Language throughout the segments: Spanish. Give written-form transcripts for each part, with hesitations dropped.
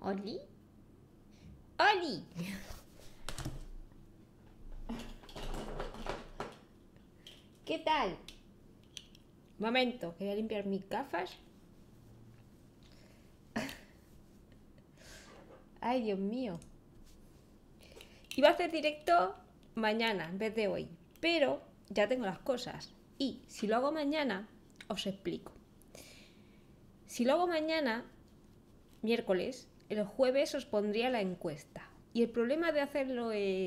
¿Oli? ¡Oli! ¿Qué tal? Momento, que voy a limpiar mis gafas. Ay, Dios mío. Iba a hacer directo mañana en vez de hoy, pero ya tengo las cosas. Y si lo hago mañana, os explico. Si lo hago mañana, miércoles, el jueves os pondría la encuesta. Y el problema de hacerlo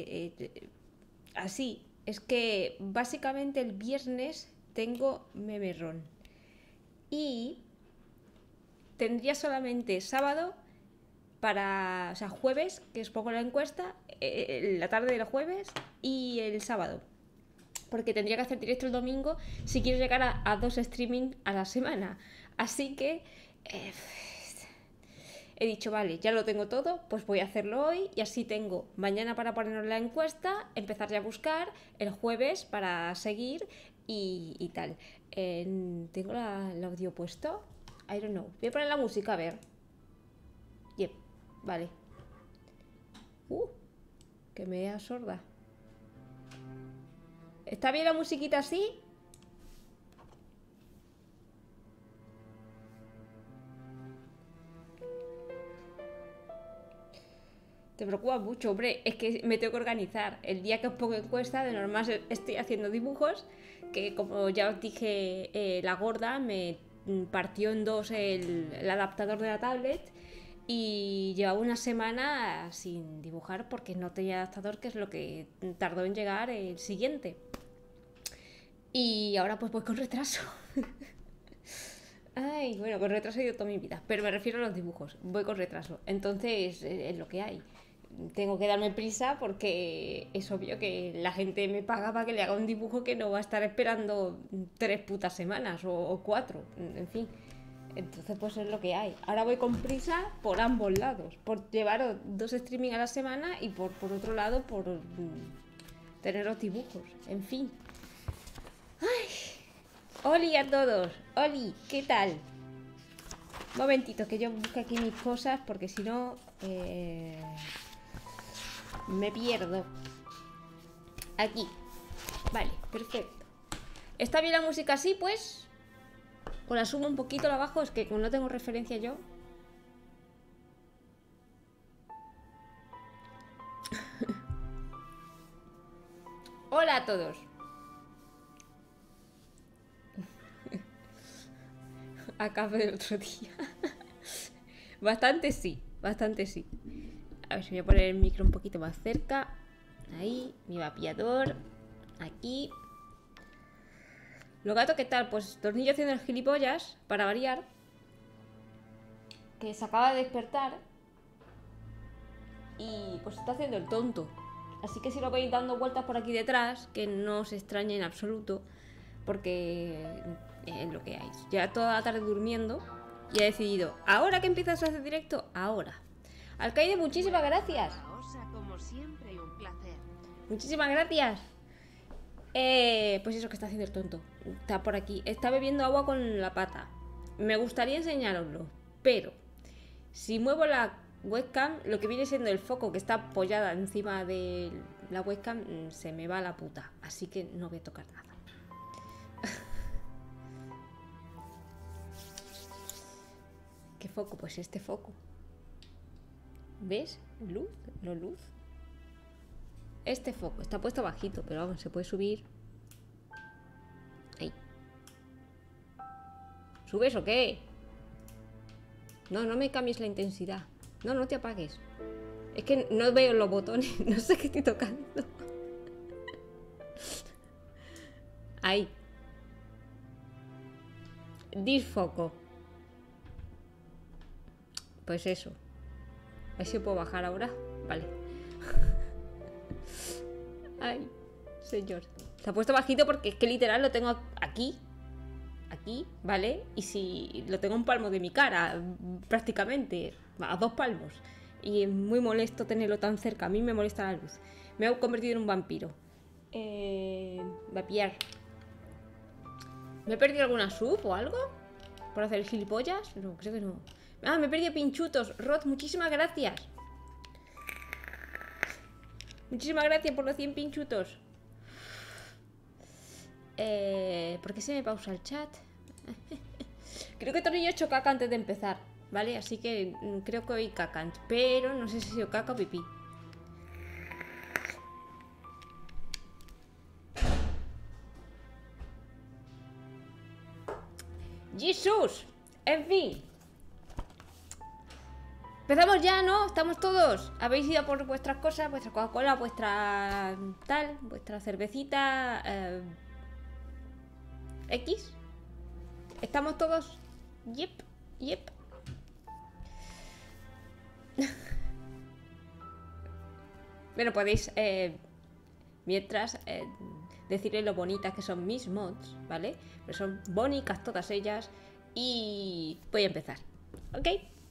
así es que básicamente el viernes tengo memerrón. Y tendría solamente sábado para, o sea, jueves, que os pongo la encuesta, la tarde del jueves y el sábado. Porque tendría que hacer directo el domingo si quiero llegar a 2 streaming a la semana. Así que he dicho, vale, ya lo tengo todo, pues voy a hacerlo hoy y así tengo mañana para ponernos la encuesta, empezar ya a buscar, el jueves para seguir y tal. ¿Tengo el audio puesto? I don't know. Voy a poner la música, a ver. Yep, vale. Que me da sorda. ¿Está bien la musiquita así? Te preocupa mucho, hombre. Es que me tengo que organizar. El día que os pongo encuesta, de normal estoy haciendo dibujos. Que como ya os dije, la gorda me partió en dos el adaptador de la tablet. Y llevaba una semana sin dibujar porque no tenía adaptador, que es lo que tardó en llegar el siguiente. Y ahora pues voy con retraso. Ay, bueno, con retraso he ido toda mi vida. Pero me refiero a los dibujos. Voy con retraso. Entonces, es lo que hay. Tengo que darme prisa porque es obvio que la gente me paga para que le haga un dibujo que no va a estar esperando 3 putas semanas o 4. En fin. Entonces, pues es lo que hay. Ahora voy con prisa por ambos lados. Por llevar 2 streaming a la semana y por otro lado, por tener los dibujos. En fin. Oli a todos. Oli, ¿qué tal? Momentito, que yo busque aquí mis cosas porque si no me pierdo. Aquí. Vale, perfecto. ¿Está bien la música así, pues? O la subo un poquito, la bajo, es que como no tengo referencia yo. Hola a todos. A café del otro día. Bastante sí, bastante sí. A ver si voy a poner el micro un poquito más cerca. Ahí, mi vapeador. Aquí. Los gatos, ¿qué tal? Pues Tornillo haciendo el gilipollas, para variar. Que se acaba de despertar. Y pues está haciendo el tonto. Así que si lo veis dando vueltas por aquí detrás, que no os extrañe en absoluto, porque es lo que hay. Ya toda la tarde durmiendo y ha decidido, ahora que empiezas a hacer directo, ahora. Alcaide, muchísimas gracias. Como siempre, un placer. Muchísimas gracias. Pues eso que está haciendo el tonto. Está por aquí. Está bebiendo agua con la pata. Me gustaría enseñaroslo, pero si muevo la webcam, lo que viene siendo el foco que está apoyada encima de la webcam, se me va la puta. Así que no voy a tocar nada. ¿Qué foco? Pues este foco. ¿Ves? ¿Luz? ¿No luz? Este foco está puesto bajito, pero vamos, se puede subir. Ahí. ¿Subes o qué? No, no me cambies la intensidad. No, no te apagues. Es que no veo los botones. No sé qué estoy tocando. Ahí. Disfoco. Pues eso. A ver si puedo bajar ahora. Vale. Ay, señor. Se ha puesto bajito porque es que literal lo tengo aquí. Aquí, ¿vale? Y si lo tengo a un palmo de mi cara, prácticamente, a 2 palmos. Y es muy molesto tenerlo tan cerca. A mí me molesta la luz. Me he convertido en un vampiro. Vapear. ¿Me he perdido alguna sub o algo? ¿Por hacer gilipollas? No, creo que no. Ah, me he perdido pinchutos. Rod, muchísimas gracias. Muchísimas gracias por los 100 pinchutos. ¿Por qué se me pausa el chat? Creo que Tornillo ha hecho caca antes de empezar, ¿vale? Así que creo que oí caca, pero no sé si ha sido caca o pipí. ¡Jesús! En fin. Empezamos ya, ¿no? Estamos todos. Habéis ido por vuestras cosas, vuestra Coca-Cola, vuestra tal, vuestra cervecita. X. ¿Estamos todos? Yep, yep. Bueno, podéis, mientras, decirle lo bonitas que son mis mods, ¿vale? Pero son bonitas todas ellas. Y voy a empezar, ¿ok?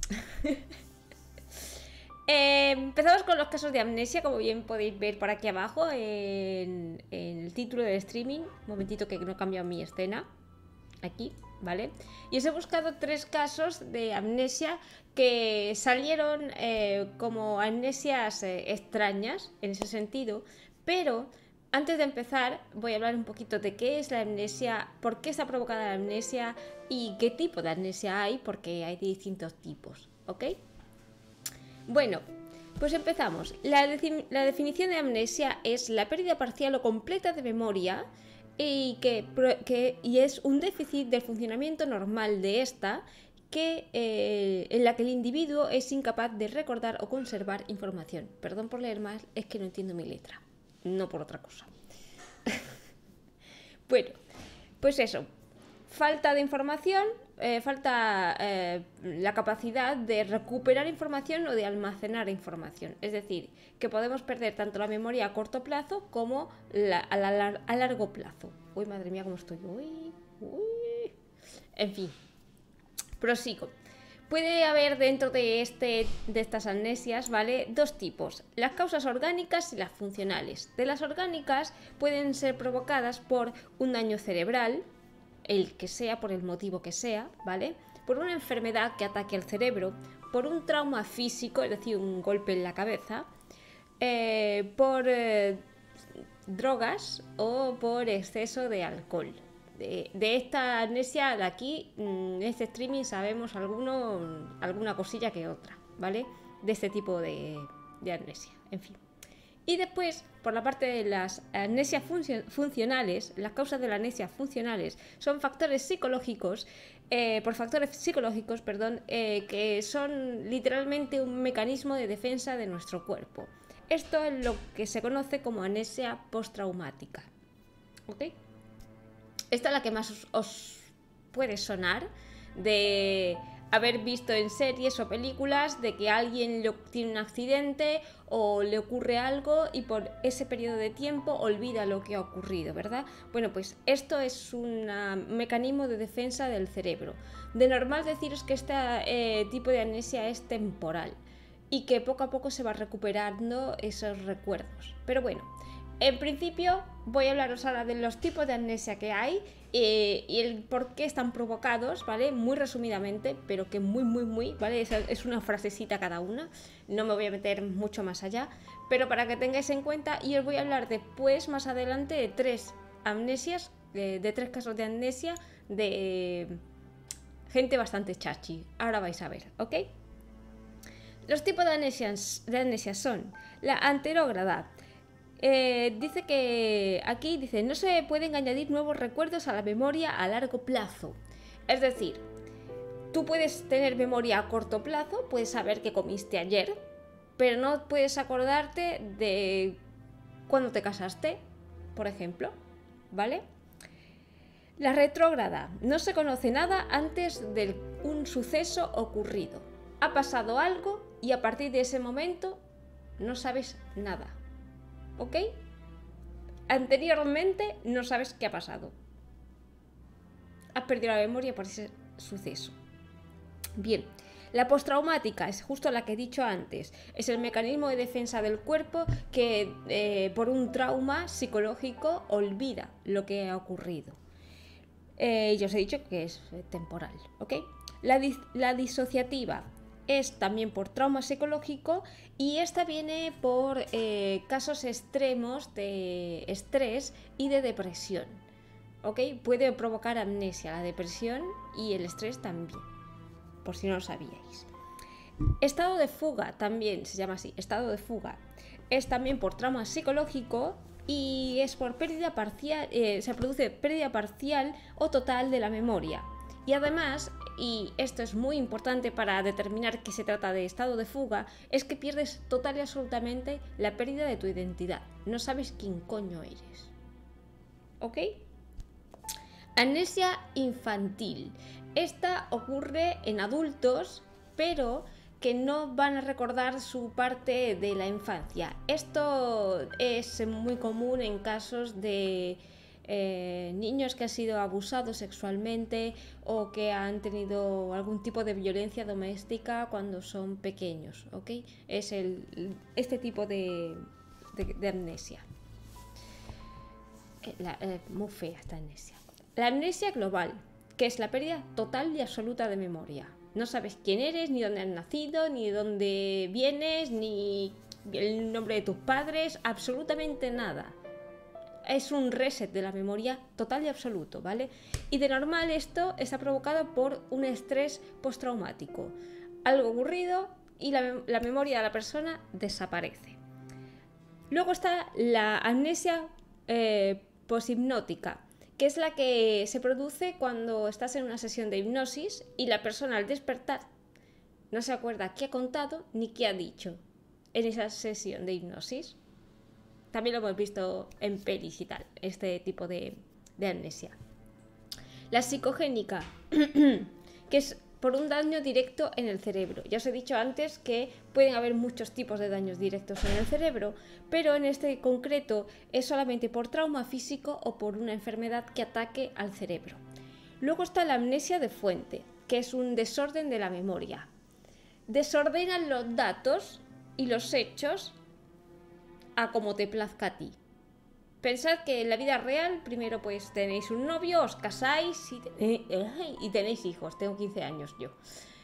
Empezamos con los casos de amnesia, como bien podéis ver por aquí abajo en el título del streaming. Un momentito que no he cambiado mi escena. Aquí, ¿vale? Y os he buscado 3 casos de amnesia que salieron como amnesias extrañas en ese sentido. Pero antes de empezar voy a hablar un poquito de qué es la amnesia, por qué está provocada la amnesia y qué tipo de amnesia hay, porque hay distintos tipos, ¿ok? Bueno, pues empezamos. La definición de amnesia es la pérdida parcial o completa de memoria y es un déficit del funcionamiento normal de esta en la que el individuo es incapaz de recordar o conservar información. Perdón por leer mal, es que no entiendo mi letra, no por otra cosa. Bueno, pues eso. Falta de información, falta la capacidad de recuperar información o de almacenar información. Es decir, que podemos perder tanto la memoria a corto plazo como a largo plazo. Uy, madre mía, cómo estoy. Uy. En fin, prosigo. Puede haber dentro de estas amnesias, ¿vale? 2 tipos, las causas orgánicas y las funcionales. De las orgánicas pueden ser provocadas por un daño cerebral, el que sea, por el motivo que sea, ¿vale? Por una enfermedad que ataque al cerebro, por un trauma físico, es decir, un golpe en la cabeza, por drogas o por exceso de alcohol. De esta amnesia de aquí, en este streaming sabemos alguna cosilla que otra, ¿vale? De este tipo de amnesia, en fin. Y después, por la parte de las amnesias funcionales, las causas de la amnesia funcionales son factores psicológicos, que son literalmente un mecanismo de defensa de nuestro cuerpo. Esto es lo que se conoce como amnesia postraumática, ¿ok? Esta es la que más os puede sonar, de haber visto en series o películas de que alguien tiene un accidente o le ocurre algo y por ese periodo de tiempo olvida lo que ha ocurrido, ¿verdad? Bueno, pues esto es un mecanismo de defensa del cerebro. De normal deciros que este tipo de amnesia es temporal y que poco a poco se va recuperando esos recuerdos. Pero bueno, en principio voy a hablaros ahora de los tipos de amnesia que hay y el por qué están provocados, ¿vale? Muy resumidamente, pero que muy, ¿vale? Es una frasecita cada una, no me voy a meter mucho más allá, pero para que tengáis en cuenta, y os voy a hablar después, más adelante, de 3 amnesias, de 3 casos de amnesia de gente bastante chachi. Ahora vais a ver, ¿ok? Los tipos de amnesia son la anterógrada. Dice que aquí dice no se pueden añadir nuevos recuerdos a la memoria a largo plazo. Es decir, tú puedes tener memoria a corto plazo, puedes saber que comiste ayer, pero no puedes acordarte de cuándo te casaste, por ejemplo, ¿vale? La retrógrada. No se conoce nada antes de un suceso ocurrido. Ha pasado algo y a partir de ese momento no sabes nada. ¿Ok? Anteriormente no sabes qué ha pasado. Has perdido la memoria por ese suceso. Bien, la postraumática es justo la que he dicho antes. Es el mecanismo de defensa del cuerpo que por un trauma psicológico olvida lo que ha ocurrido. Y os he dicho que es temporal, ¿ok? La disociativa es también por trauma psicológico y esta viene por casos extremos de estrés y de depresión, ¿ok? Puede provocar amnesia, la depresión y el estrés también, por si no lo sabíais. Estado de fuga también se llama así, estado de fuga. Es también por trauma psicológico y es por pérdida parcial, se produce pérdida parcial o total de la memoria. Y además, y esto es muy importante para determinar que se trata de estado de fuga, es que pierdes total y absolutamente la pérdida de tu identidad. No sabes quién coño eres. ¿Ok? Amnesia infantil. Esta ocurre en adultos, pero que no van a recordar su parte de la infancia. Esto es muy común en casos de niños que han sido abusados sexualmente o que han tenido algún tipo de violencia doméstica cuando son pequeños, ¿ok? Es este tipo de amnesia. Muy fea esta amnesia. La amnesia global, que es la pérdida total y absoluta de memoria. No sabes quién eres, ni dónde has nacido, ni de dónde vienes, ni el nombre de tus padres, absolutamente nada. Es un reset de la memoria total y absoluto, ¿vale? Y de normal esto está provocado por un estrés postraumático. Algo ocurrido y la memoria de la persona desaparece. Luego está la amnesia poshipnótica, que es la que se produce cuando estás en una sesión de hipnosis y la persona al despertar no se acuerda qué ha contado ni qué ha dicho en esa sesión de hipnosis. También lo hemos visto en pelis y tal, este tipo de amnesia. La psicogénica, que es por un daño directo en el cerebro. Ya os he dicho antes que pueden haber muchos tipos de daños directos en el cerebro, pero en este concreto es solamente por trauma físico o por una enfermedad que ataque al cerebro. Luego está la amnesia de fuente, que es un desorden de la memoria. Desordenan los datos y los hechos a como te plazca a ti. Pensad que en la vida real, primero pues tenéis un novio, os casáis y tenéis hijos. Tengo 15 años yo.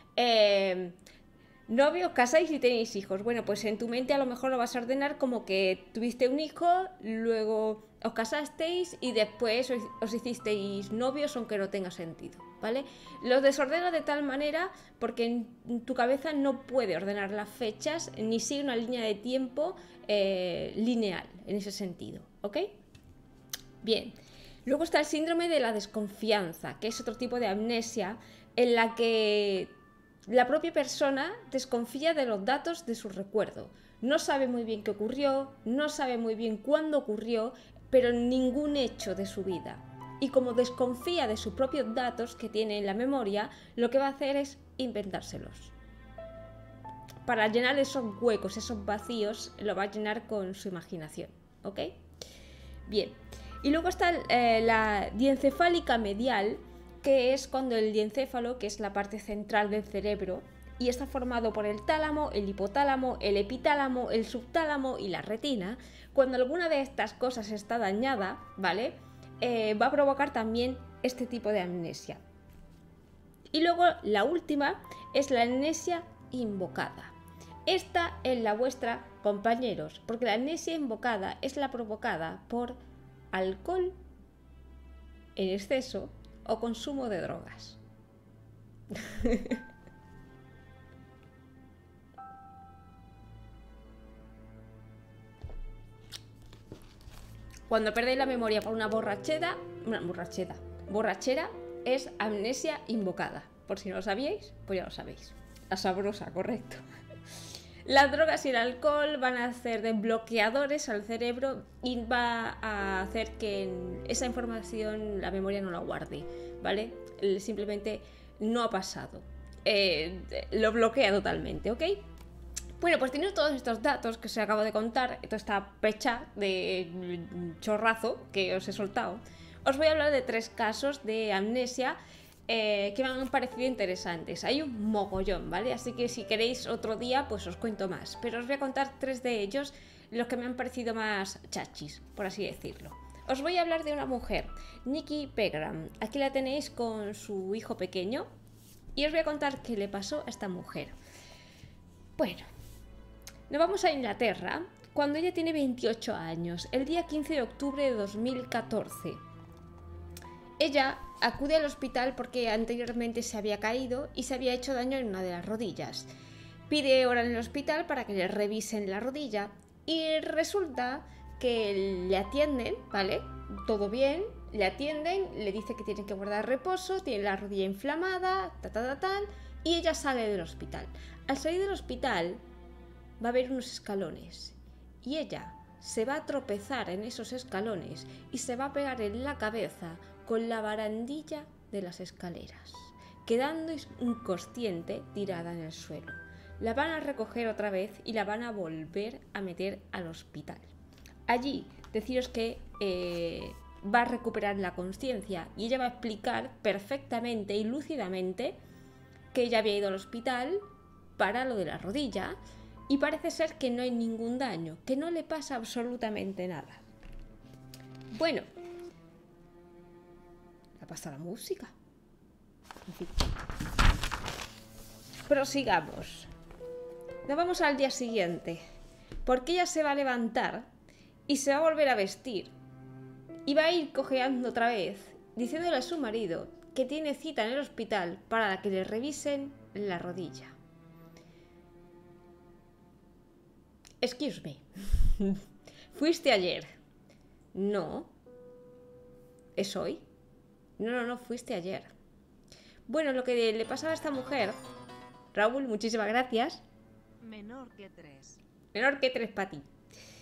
Novio, os casáis y tenéis hijos. Bueno, pues en tu mente a lo mejor lo vas a ordenar como que tuviste un hijo, luego os casasteis y después os hicisteis novios aunque no tenga sentido, ¿vale? Lo desordena de tal manera porque en tu cabeza no puede ordenar las fechas ni sigue una línea de tiempo lineal en ese sentido, ¿ok? Bien, luego está el síndrome de la desconfianza, que es otro tipo de amnesia en la que la propia persona desconfía de los datos de su recuerdo. No sabe muy bien qué ocurrió, no sabe muy bien cuándo ocurrió, pero ningún hecho de su vida. Y como desconfía de sus propios datos que tiene en la memoria, lo que va a hacer es inventárselos. Para llenar esos huecos, esos vacíos, lo va a llenar con su imaginación, ¿ok? Bien, y luego está la diencefálica medial, que es cuando el diencéfalo, que es la parte central del cerebro, y está formado por el tálamo, el hipotálamo, el epitálamo, el subtálamo y la retina, cuando alguna de estas cosas está dañada, ¿vale? Va a provocar también este tipo de amnesia. Y luego la última es la amnesia invocada. Esta es la vuestra, compañeros, porque la amnesia invocada es la provocada por alcohol en exceso o consumo de drogas. Cuando perdéis la memoria por una borrachera es amnesia invocada. Por si no lo sabíais, pues ya lo sabéis. La sabrosa, correcto. Las drogas y el alcohol van a hacer de bloqueadores al cerebro y va a hacer que esa información la memoria no la guarde, ¿vale? Simplemente no ha pasado. Lo bloquea totalmente, ¿ok? Bueno, pues teniendo todos estos datos que os acabo de contar, toda esta pecha de chorrazo que os he soltado, os voy a hablar de 3 casos de amnesia que me han parecido interesantes. Hay un mogollón, ¿vale? Así que si queréis otro día, pues os cuento más. Pero os voy a contar 3 de ellos, los que me han parecido más chachis, por así decirlo. Os voy a hablar de una mujer, Nikki Pegram. Aquí la tenéis con su hijo pequeño y os voy a contar qué le pasó a esta mujer. Bueno, nos vamos a Inglaterra cuando ella tiene 28 años, el día 15 de octubre de 2014. Ella acude al hospital porque anteriormente se había caído y se había hecho daño en una de las rodillas. Pide hora en el hospital para que le revisen la rodilla y resulta que le atienden, ¿vale? Todo bien, le atienden, le dice que tiene que guardar reposo, tiene la rodilla inflamada, y ella sale del hospital. Al salir del hospital va a haber unos escalones y ella se va a tropezar en esos escalones y se va a pegar en la cabeza con la barandilla de las escaleras, quedando inconsciente tirada en el suelo. La van a recoger otra vez y la van a volver a meter al hospital. Allí, deciros que va a recuperar la conciencia y ella va a explicar perfectamente y lúcidamente que ella había ido al hospital para lo de la rodilla y parece ser que no hay ningún daño, que no le pasa absolutamente nada. Bueno, ha pasado la música. En fin. Prosigamos. Nos vamos al día siguiente, porque ella se va a levantar y se va a volver a vestir y va a ir cojeando otra vez, diciéndole a su marido que tiene cita en el hospital para que le revisen la rodilla. Excuse me. ¿Fuiste ayer? No. ¿Es hoy? No, fuiste ayer. Bueno, lo que le pasaba a esta mujer, Raúl, muchísimas gracias. Menor que 3. Menor que 3 para ti.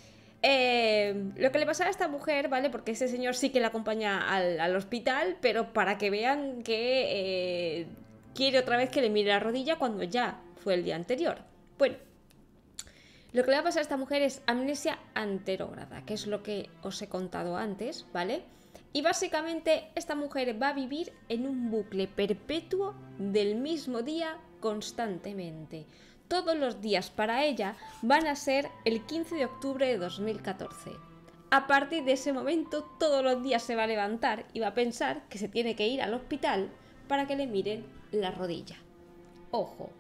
Lo que le pasaba a esta mujer, ¿vale? Porque ese señor sí que la acompaña al hospital, pero para que vean que quiere otra vez que le mire la rodilla cuando ya fue el día anterior. Bueno, lo que le va a pasar a esta mujer es amnesia anterógrada, que es lo que os he contado antes, ¿vale? Y básicamente esta mujer va a vivir en un bucle perpetuo del mismo día constantemente. Todos los días para ella van a ser el 15 de octubre de 2014. A partir de ese momento, todos los días se va a levantar y va a pensar que se tiene que ir al hospital para que le miren la rodilla. Ojo.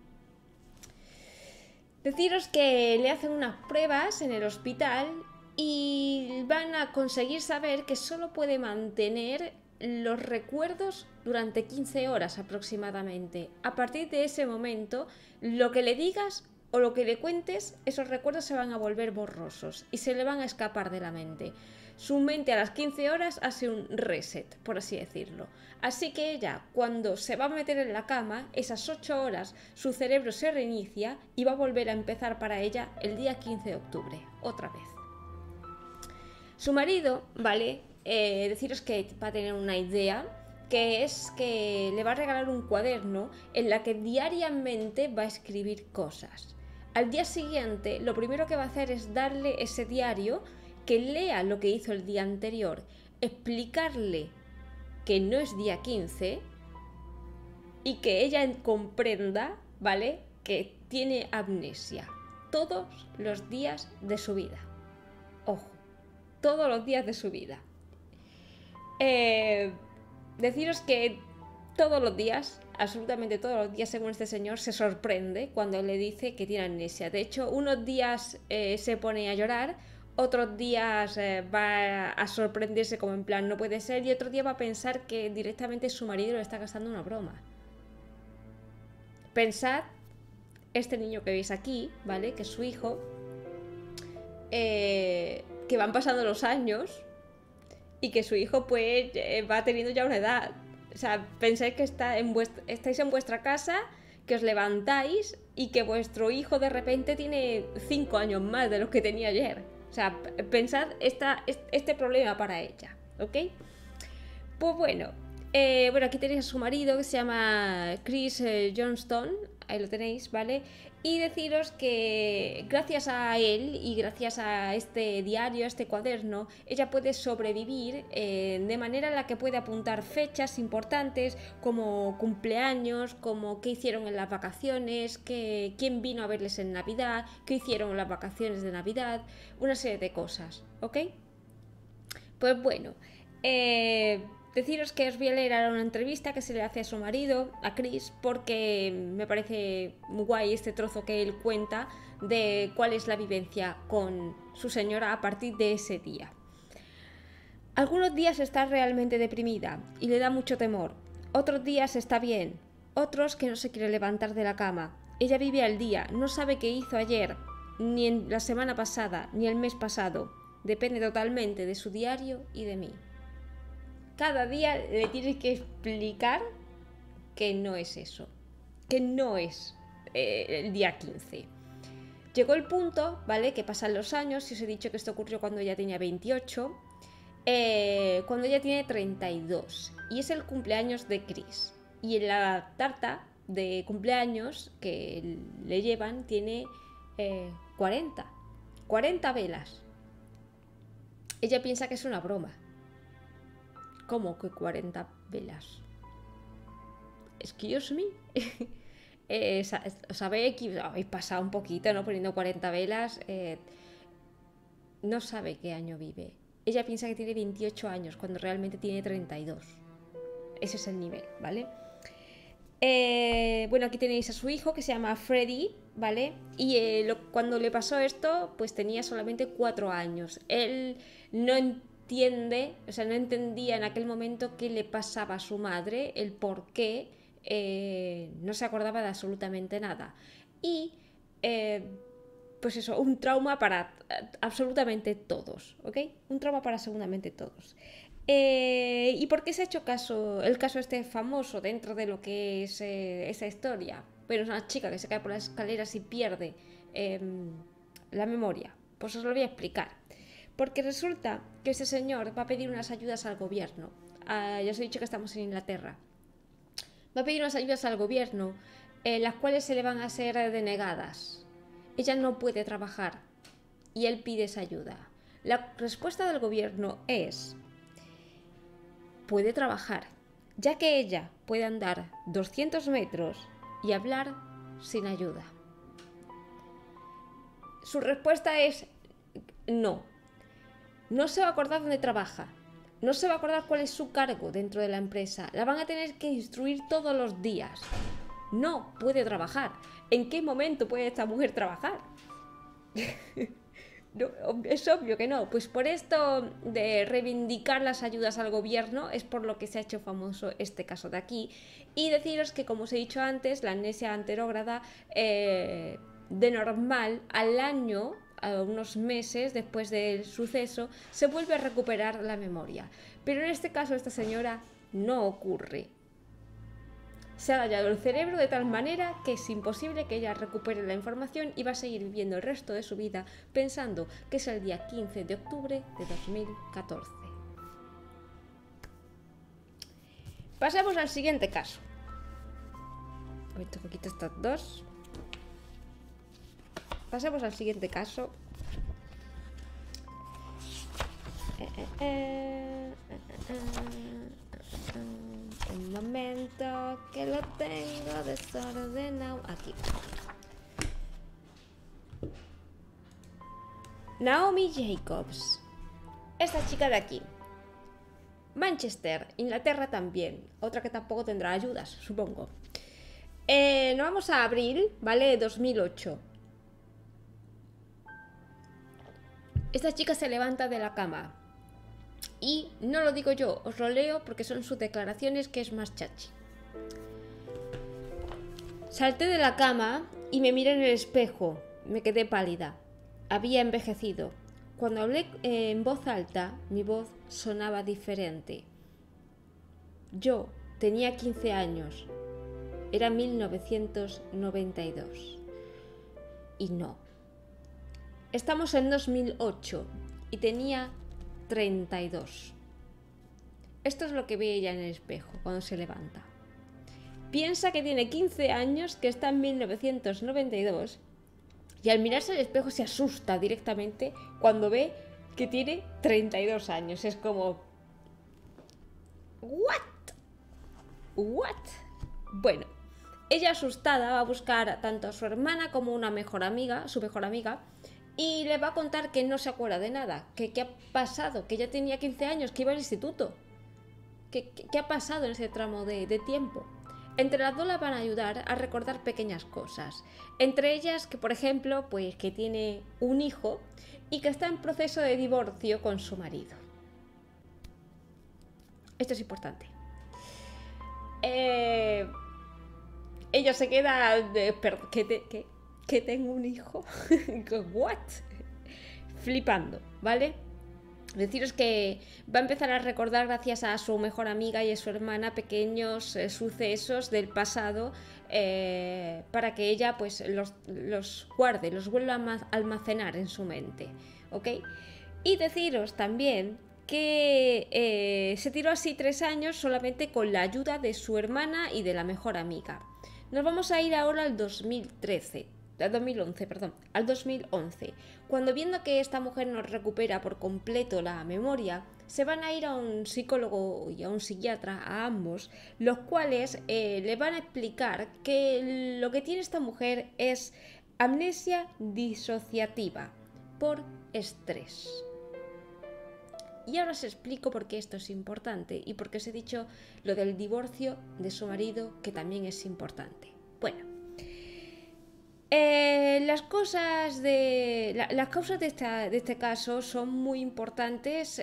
Deciros que le hacen unas pruebas en el hospital y van a conseguir saber que solo puede mantener los recuerdos durante 15 horas aproximadamente. A partir de ese momento, lo que le digas o lo que le cuentes, esos recuerdos se van a volver borrosos y se le van a escapar de la mente. Su mente a las 15 horas hace un reset, por así decirlo. Así que ella, cuando se va a meter en la cama, esas 8 horas, su cerebro se reinicia y va a volver a empezar para ella el día 15 de octubre, otra vez. Su marido, ¿vale? Deciros que va a tener una idea, que es que le va a regalar un cuaderno en la que diariamente va a escribir cosas. Al día siguiente, lo primero que va a hacer es darle ese diario, que lea lo que hizo el día anterior, explicarle que no es día 15 y que ella comprenda, ¿vale?, que tiene amnesia todos los días de su vida. Ojo, todos los días de su vida. Deciros que todos los días, absolutamente todos los días, según este señor, se sorprende cuando le dice que tiene amnesia. De hecho, unos días se pone a llorar, otros días va a sorprenderse como en plan no puede ser, y otro día va a pensar que directamente su marido le está gastando una broma. Pensad, este niño que veis aquí, ¿vale?, que es su hijo, que van pasando los años y que su hijo pues va teniendo ya una edad. O sea, pensáis que estáis en vuestra casa, que os levantáis y que vuestro hijo de repente tiene 5 años más de los que tenía ayer. O sea, pensad este problema para ella, ¿ok? Pues bueno, aquí tenéis a su marido que se llama Chris Johnston, ahí lo tenéis, ¿vale? Y deciros que gracias a él y gracias a este diario, a este cuaderno, ella puede sobrevivir de manera en la que puede apuntar fechas importantes como cumpleaños, como qué hicieron en las vacaciones, quién vino a verles en Navidad, qué hicieron en las vacaciones de Navidad, una serie de cosas, ¿ok? Pues bueno, deciros que os voy a leer ahora una entrevista que se le hace a su marido, a Chris, porque me parece muy guay este trozo que él cuenta de cuál es la vivencia con su señora a partir de ese día. Algunos días está realmente deprimida y le da mucho temor. Otros días está bien. Otros que no se quiere levantar de la cama. Ella vive al día, no sabe qué hizo ayer, ni en la semana pasada, ni el mes pasado. Depende totalmente de su diario y de mí. Cada día le tienes que explicar que no es eso. Que no es el día 15. Llegó el punto, ¿vale? Que pasan los años, si os he dicho que esto ocurrió cuando ella tenía 28, cuando ella tiene 32. Y es el cumpleaños de Chris. Y en la tarta de cumpleaños que le llevan tiene 40 velas. Ella piensa que es una broma. ¿Cómo que 40 velas? Excuse me. Os habéis pasado un poquito, ¿no? Poniendo 40 velas. No sabe qué año vive. Ella piensa que tiene 28 años cuando realmente tiene 32. Ese es el nivel, ¿vale? Bueno, aquí tenéis a su hijo que se llama Freddy, ¿vale? Y cuando le pasó esto, pues tenía solamente 4 años. Él no entiende, o sea, no entendía en aquel momento qué le pasaba a su madre, el por qué, no se acordaba de absolutamente nada. Y, pues eso, un trauma para absolutamente todos, ¿ok? Un trauma para absolutamente todos. ¿Y por qué se ha hecho el caso este famoso dentro de lo que es esa historia? Bueno, es una chica que se cae por las escaleras y pierde la memoria. Pues os lo voy a explicar. Porque resulta que este señor va a pedir unas ayudas al gobierno. Ya os he dicho que estamos en Inglaterra. Va a pedir unas ayudas al gobierno, las cuales se le van a ser denegadas. Ella no puede trabajar y él pide esa ayuda. La respuesta del gobierno es: puede trabajar, ya que ella puede andar 200 metros y hablar sin ayuda. Su respuesta es no. No se va a acordar dónde trabaja. No se va a acordar cuál es su cargo dentro de la empresa. La van a tener que instruir todos los días. No puede trabajar. ¿En qué momento puede esta mujer trabajar? No, es obvio que no. Pues por esto de reivindicar las ayudas al gobierno es por lo que se ha hecho famoso este caso de aquí. Y deciros que, como os he dicho antes, la amnesia anterógrada de normal al año, a unos meses después del suceso, se vuelve a recuperar la memoria. Pero en este caso esta señora no ocurre. Se ha dañado el cerebro de tal manera que es imposible que ella recupere la información y va a seguir viviendo el resto de su vida pensando que es el día 15 de octubre de 2014. Pasamos al siguiente caso. Voy a quitar estos dos. Pasamos al siguiente caso. Un momento que lo tengo desordenado. Aquí. Naomi Jacobs. Esta chica de aquí. Manchester, Inglaterra también. Otra que tampoco tendrá ayudas, supongo. Nos vamos a abril, ¿vale? 2008. Esta chica se levanta de la cama. Y no lo digo yo, os lo leo porque son sus declaraciones, que es más chachi. Salté de la cama y me miré en el espejo. Me quedé pálida. Había envejecido. Cuando hablé en voz alta, mi voz sonaba diferente. Yo tenía 15 años. Era 1992. Y no. Estamos en 2008 y tenía 32. Esto es lo que ve ella en el espejo cuando se levanta. Piensa que tiene 15 años, que está en 1992, y al mirarse al espejo se asusta directamente cuando ve que tiene 32 años. Es como... ¿What? Bueno, ella asustada va a buscar tanto a su hermana como su mejor amiga, y le va a contar que no se acuerda de nada, que qué ha pasado, que ya tenía 15 años, que iba al instituto. ¿Qué ha pasado en ese tramo de tiempo? Entre las dos la van a ayudar a recordar pequeñas cosas. Entre ellas que, por ejemplo, pues que tiene un hijo y que está en proceso de divorcio con su marido. Esto es importante. Ella se queda... ¿Que tengo un hijo? ¿What? Flipando, ¿vale? Deciros que va a empezar a recordar, gracias a su mejor amiga y a su hermana, pequeños sucesos del pasado, para que ella pues los guarde, los vuelva a almacenar en su mente, ¿ok? Y deciros también que se tiró así 3 años solamente con la ayuda de su hermana y de la mejor amiga. Nos vamos a ir ahora al 2011, cuando, viendo que esta mujer no recupera por completo la memoria, se van a ir a un psicólogo y a un psiquiatra, a ambos, los cuales le van a explicar que lo que tiene esta mujer es amnesia disociativa por estrés. Y ahora os explico por qué esto es importante y por qué os he dicho lo del divorcio de su marido, que también es importante. Bueno, las causas de este caso son muy importantes,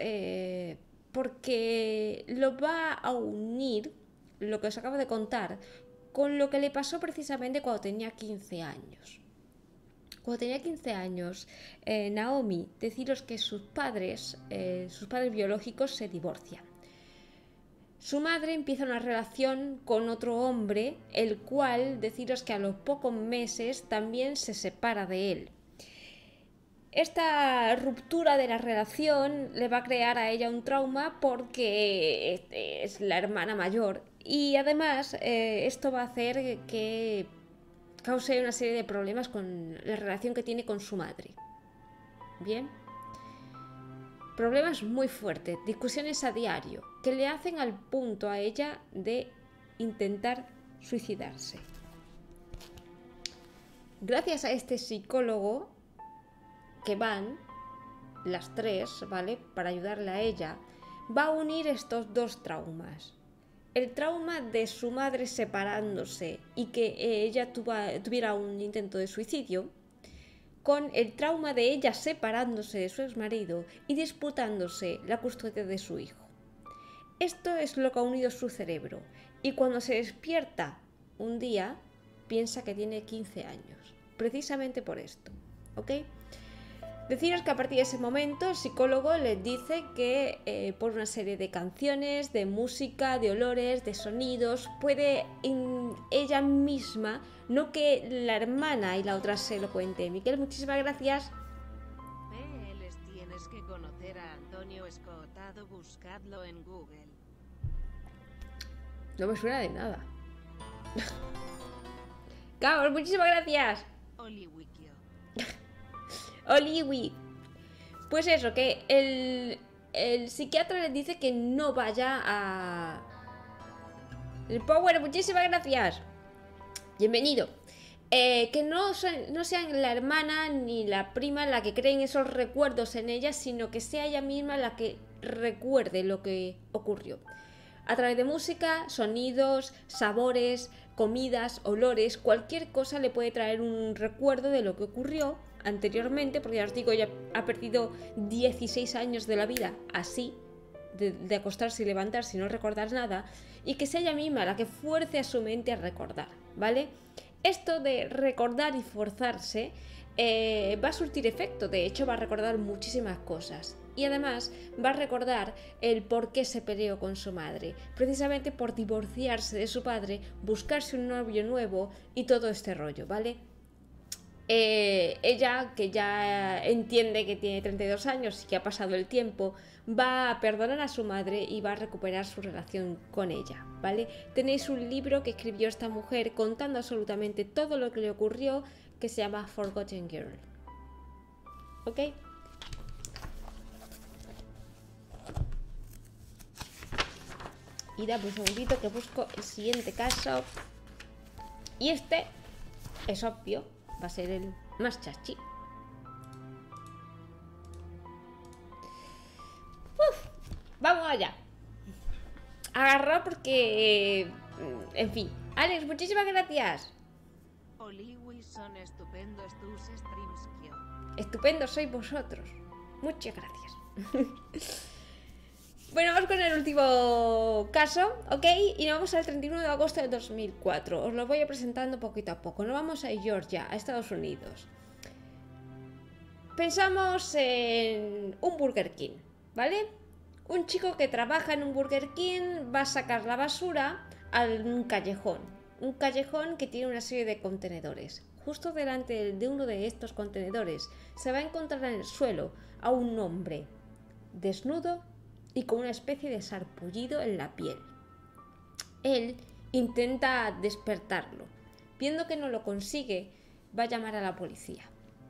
porque lo va a unir, lo que os acabo de contar, con lo que le pasó precisamente cuando tenía 15 años. Cuando tenía 15 años, Naomi, deciros que sus padres biológicos se divorcian. Su madre empieza una relación con otro hombre, el cual, deciros que a los pocos meses también se separa de él. Esta ruptura de la relación le va a crear a ella un trauma porque es la hermana mayor, y además esto va a hacer que cause una serie de problemas con la relación que tiene con su madre. Bien. Problemas muy fuertes, discusiones a diario, que le hacen al punto a ella de intentar suicidarse. Gracias a este psicólogo, que van las tres, ¿vale?, para ayudarle a ella, va a unir estos dos traumas. El trauma de su madre separándose y que ella tuviera un intento de suicidio, con el trauma de ella separándose de su exmarido y disputándose la custodia de su hijo. Esto es lo que ha unido su cerebro, y cuando se despierta un día piensa que tiene 15 años, precisamente por esto, ¿ok? Deciros que a partir de ese momento el psicólogo les dice que por una serie de canciones, de música, de olores, de sonidos, puede ella misma, no que la hermana y la otra se lo cuente. Miquel, muchísimas gracias. Les tienes que conocer a Antonio Escotado, buscadlo en Google. No me suena de nada. Cabos, muchísimas gracias. Oliwikio. Oliwi. Pues eso, que el psiquiatra les dice que no vaya a... El Power, muchísimas gracias. Bienvenido. Que no sean la hermana ni la prima la que creen esos recuerdos en ella, sino que sea ella misma la que recuerde lo que ocurrió. A través de música, sonidos, sabores, comidas, olores, cualquier cosa le puede traer un recuerdo de lo que ocurrió anteriormente, porque ya os digo, ella ha perdido 16 años de la vida así, de acostarse y levantarse y no recordar nada, y que sea ella misma la que fuerce a su mente a recordar, ¿vale? Esto de recordar y forzarse va a surtir efecto. De hecho, va a recordar muchísimas cosas, y además va a recordar el por qué se peleó con su madre, precisamente por divorciarse de su padre, buscarse un novio nuevo y todo este rollo, ¿vale? Ella, que ya entiende que tiene 32 años y que ha pasado el tiempo, va a perdonar a su madre y va a recuperar su relación con ella, ¿vale? Tenéis un libro que escribió esta mujer contando absolutamente todo lo que le ocurrió, que se llama Forgotten Girl. ¿Ok? Y dame un segundito que busco el siguiente caso. Y este es obvio, va a ser el más chachi. Vamos allá. Agarrado porque... en fin. Alex, muchísimas gracias. Oliwi son estupendos tus streams, Kyo. Estupendo sois vosotros. Muchas gracias. Bueno, vamos con el último caso, ¿ok? Y nos vamos al 31 de agosto de 2004. Os lo voy a presentando poquito a poco. Nos vamos a Georgia, a Estados Unidos. Pensamos en un Burger King, ¿vale? Un chico que trabaja en un Burger King va a sacar la basura a un callejón. Un callejón que tiene una serie de contenedores. Justo delante de uno de estos contenedores se va a encontrar en el suelo a un hombre desnudo y con una especie de sarpullido en la piel. Él intenta despertarlo. Viendo que no lo consigue, va a llamar a la policía.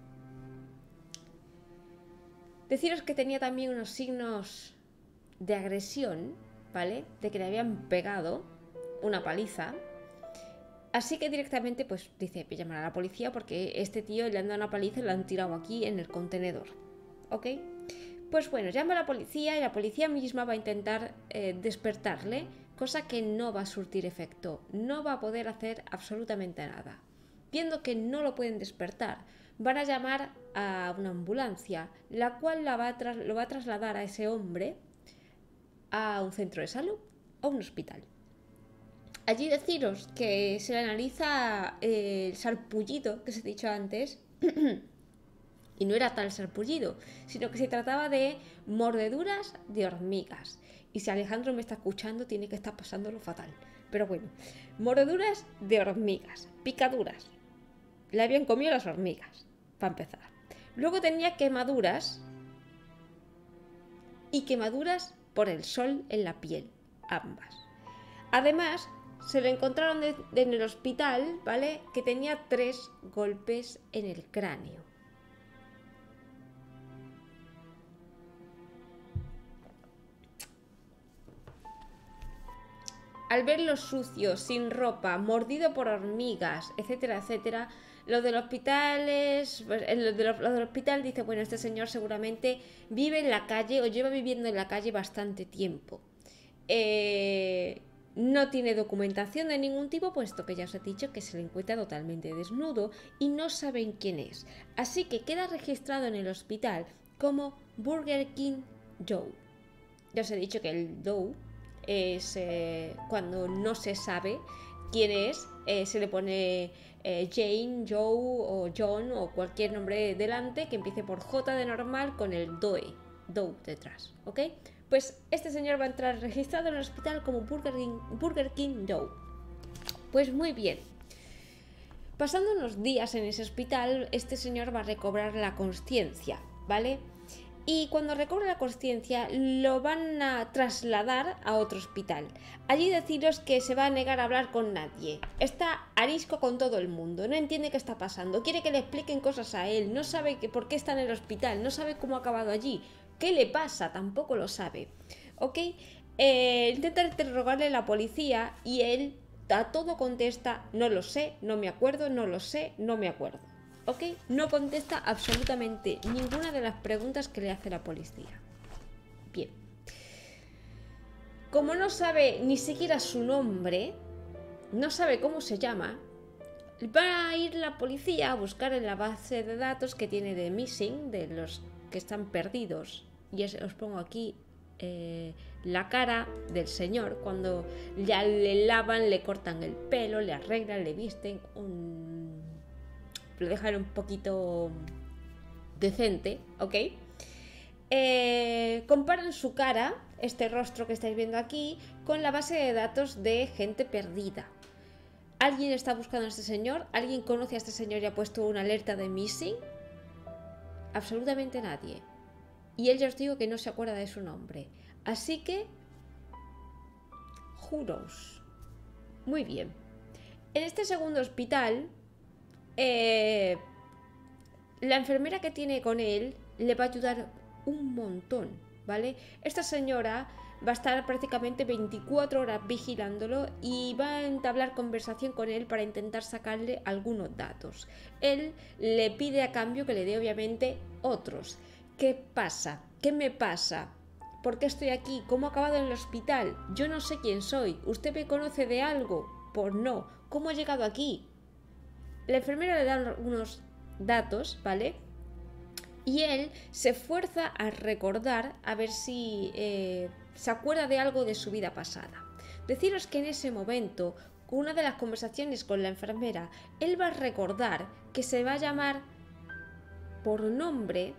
Deciros que tenía también unos signos de agresión, ¿vale? De que le habían pegado una paliza. Así que directamente pues dice, voy a llamar a la policía porque este tío le han dado una paliza y lo han tirado aquí en el contenedor. ¿Ok? Pues bueno, llama a la policía y la policía misma va a intentar despertarle, cosa que no va a surtir efecto, no va a poder hacer absolutamente nada. Viendo que no lo pueden despertar, van a llamar a una ambulancia, la cual lo va a trasladar a ese hombre a un centro de salud o un hospital. Allí deciros que se le analiza el sarpullido que os he dicho antes. Y no era tal sarpullido, sino que se trataba de mordeduras de hormigas. Y si Alejandro me está escuchando, tiene que estar pasándolo fatal. Pero bueno, mordeduras de hormigas, picaduras. Le habían comido las hormigas, para empezar. Luego tenía quemaduras y quemaduras por el sol en la piel, ambas. Además, se lo encontraron en el hospital, ¿vale? Que tenía 3 golpes en el cráneo. Al verlo sucio, sin ropa, mordido por hormigas, etcétera, etcétera, lo del hospital dice, bueno, este señor seguramente vive en la calle o lleva viviendo en la calle bastante tiempo. No tiene documentación de ningún tipo, puesto que ya os he dicho que se le encuentra totalmente desnudo y no saben quién es. Así que queda registrado en el hospital como Burger King Joe. Ya os he dicho que el Joe es cuando no se sabe quién es, se le pone Jane, Joe o John o cualquier nombre delante que empiece por J de normal con el Doe detrás, ¿ok? Pues este señor va a entrar registrado en el hospital como Burger King Joe. Pues muy bien. Pasando unos días en ese hospital, este señor va a recobrar la consciencia, ¿vale? Y cuando recobre la consciencia lo van a trasladar a otro hospital. Allí deciros que se va a negar a hablar con nadie. Está arisco con todo el mundo, no entiende qué está pasando, quiere que le expliquen cosas a él, no sabe por qué está en el hospital, no sabe cómo ha acabado allí, qué le pasa, tampoco lo sabe. ¿Ok? Intenta interrogarle a la policía y él a todo contesta, no lo sé, no me acuerdo, no lo sé, no me acuerdo. ¿Ok? No contesta absolutamente ninguna de las preguntas que le hace la policía. Bien. Como no sabe ni siquiera su nombre, no sabe cómo se llama, va a ir la policía a buscar en la base de datos que tiene de Missing, de los que están perdidos. Y os pongo aquí la cara del señor, cuando ya le lavan, le cortan el pelo, le arreglan, le visten lo dejan un poquito decente, ¿ok? Comparan su cara, este rostro que estáis viendo aquí, con la base de datos de gente perdida. ¿Alguien está buscando a este señor? ¿Alguien conoce a este señor y ha puesto una alerta de missing? Absolutamente nadie. Y él ya os digo que no se acuerda de su nombre. Así que... Juros. Muy bien. En este segundo hospital... la enfermera que tiene con él le va a ayudar un montón, ¿vale? Esta señora va a estar prácticamente 24 horas vigilándolo y va a entablar conversación con él para intentar sacarle algunos datos. Él le pide a cambio que le dé obviamente otros. ¿Qué pasa? ¿Qué me pasa? ¿Por qué estoy aquí? ¿Cómo he acabado en el hospital? Yo no sé quién soy. ¿Usted me conoce de algo? Pues no. ¿Cómo he llegado aquí? La enfermera le da unos datos, ¿vale? Y él se esfuerza a recordar, a ver si se acuerda de algo de su vida pasada. Deciros que en ese momento, una de las conversaciones con la enfermera, él va a recordar que se va a llamar por nombre,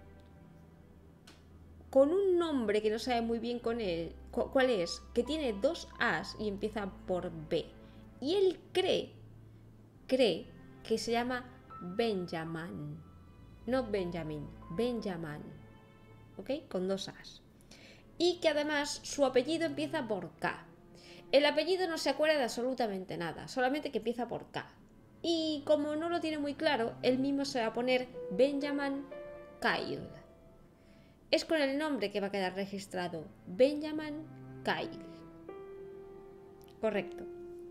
con un nombre que no sabe muy bien con él, cuál es, que tiene 2 As y empieza por B. Y él cree que se llama Benjamin. No Benjamin, Benjamin. ¿Ok? Con 2 As. Y que además su apellido empieza por K. El apellido no se acuerda de absolutamente nada, solamente que empieza por K. Y como no lo tiene muy claro, él mismo se va a poner Benjamin Kyle. Es con el nombre que va a quedar registrado, Benjamin Kyle. Correcto.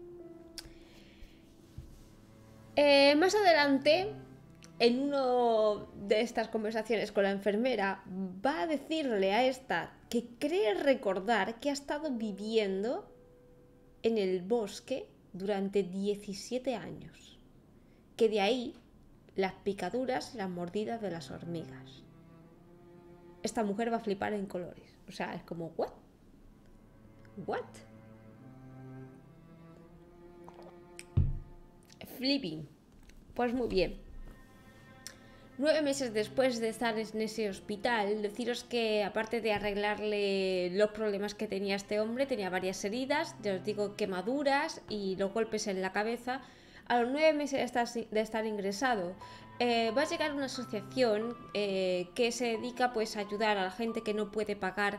Más adelante, en una de estas conversaciones con la enfermera, va a decirle a esta que cree recordar que ha estado viviendo en el bosque durante 17 años. Que de ahí las picaduras y las mordidas de las hormigas. Esta mujer va a flipar en colores. O sea, es como, ¿what? ¿What? Flipping. Pues muy bien. 9 meses después de estar en ese hospital, deciros que aparte de arreglarle los problemas que tenía este hombre, tenía varias heridas, ya os digo, quemaduras y los golpes en la cabeza. A los 9 meses de estar ingresado, va a llegar una asociación que se dedica pues a ayudar a la gente que no puede pagar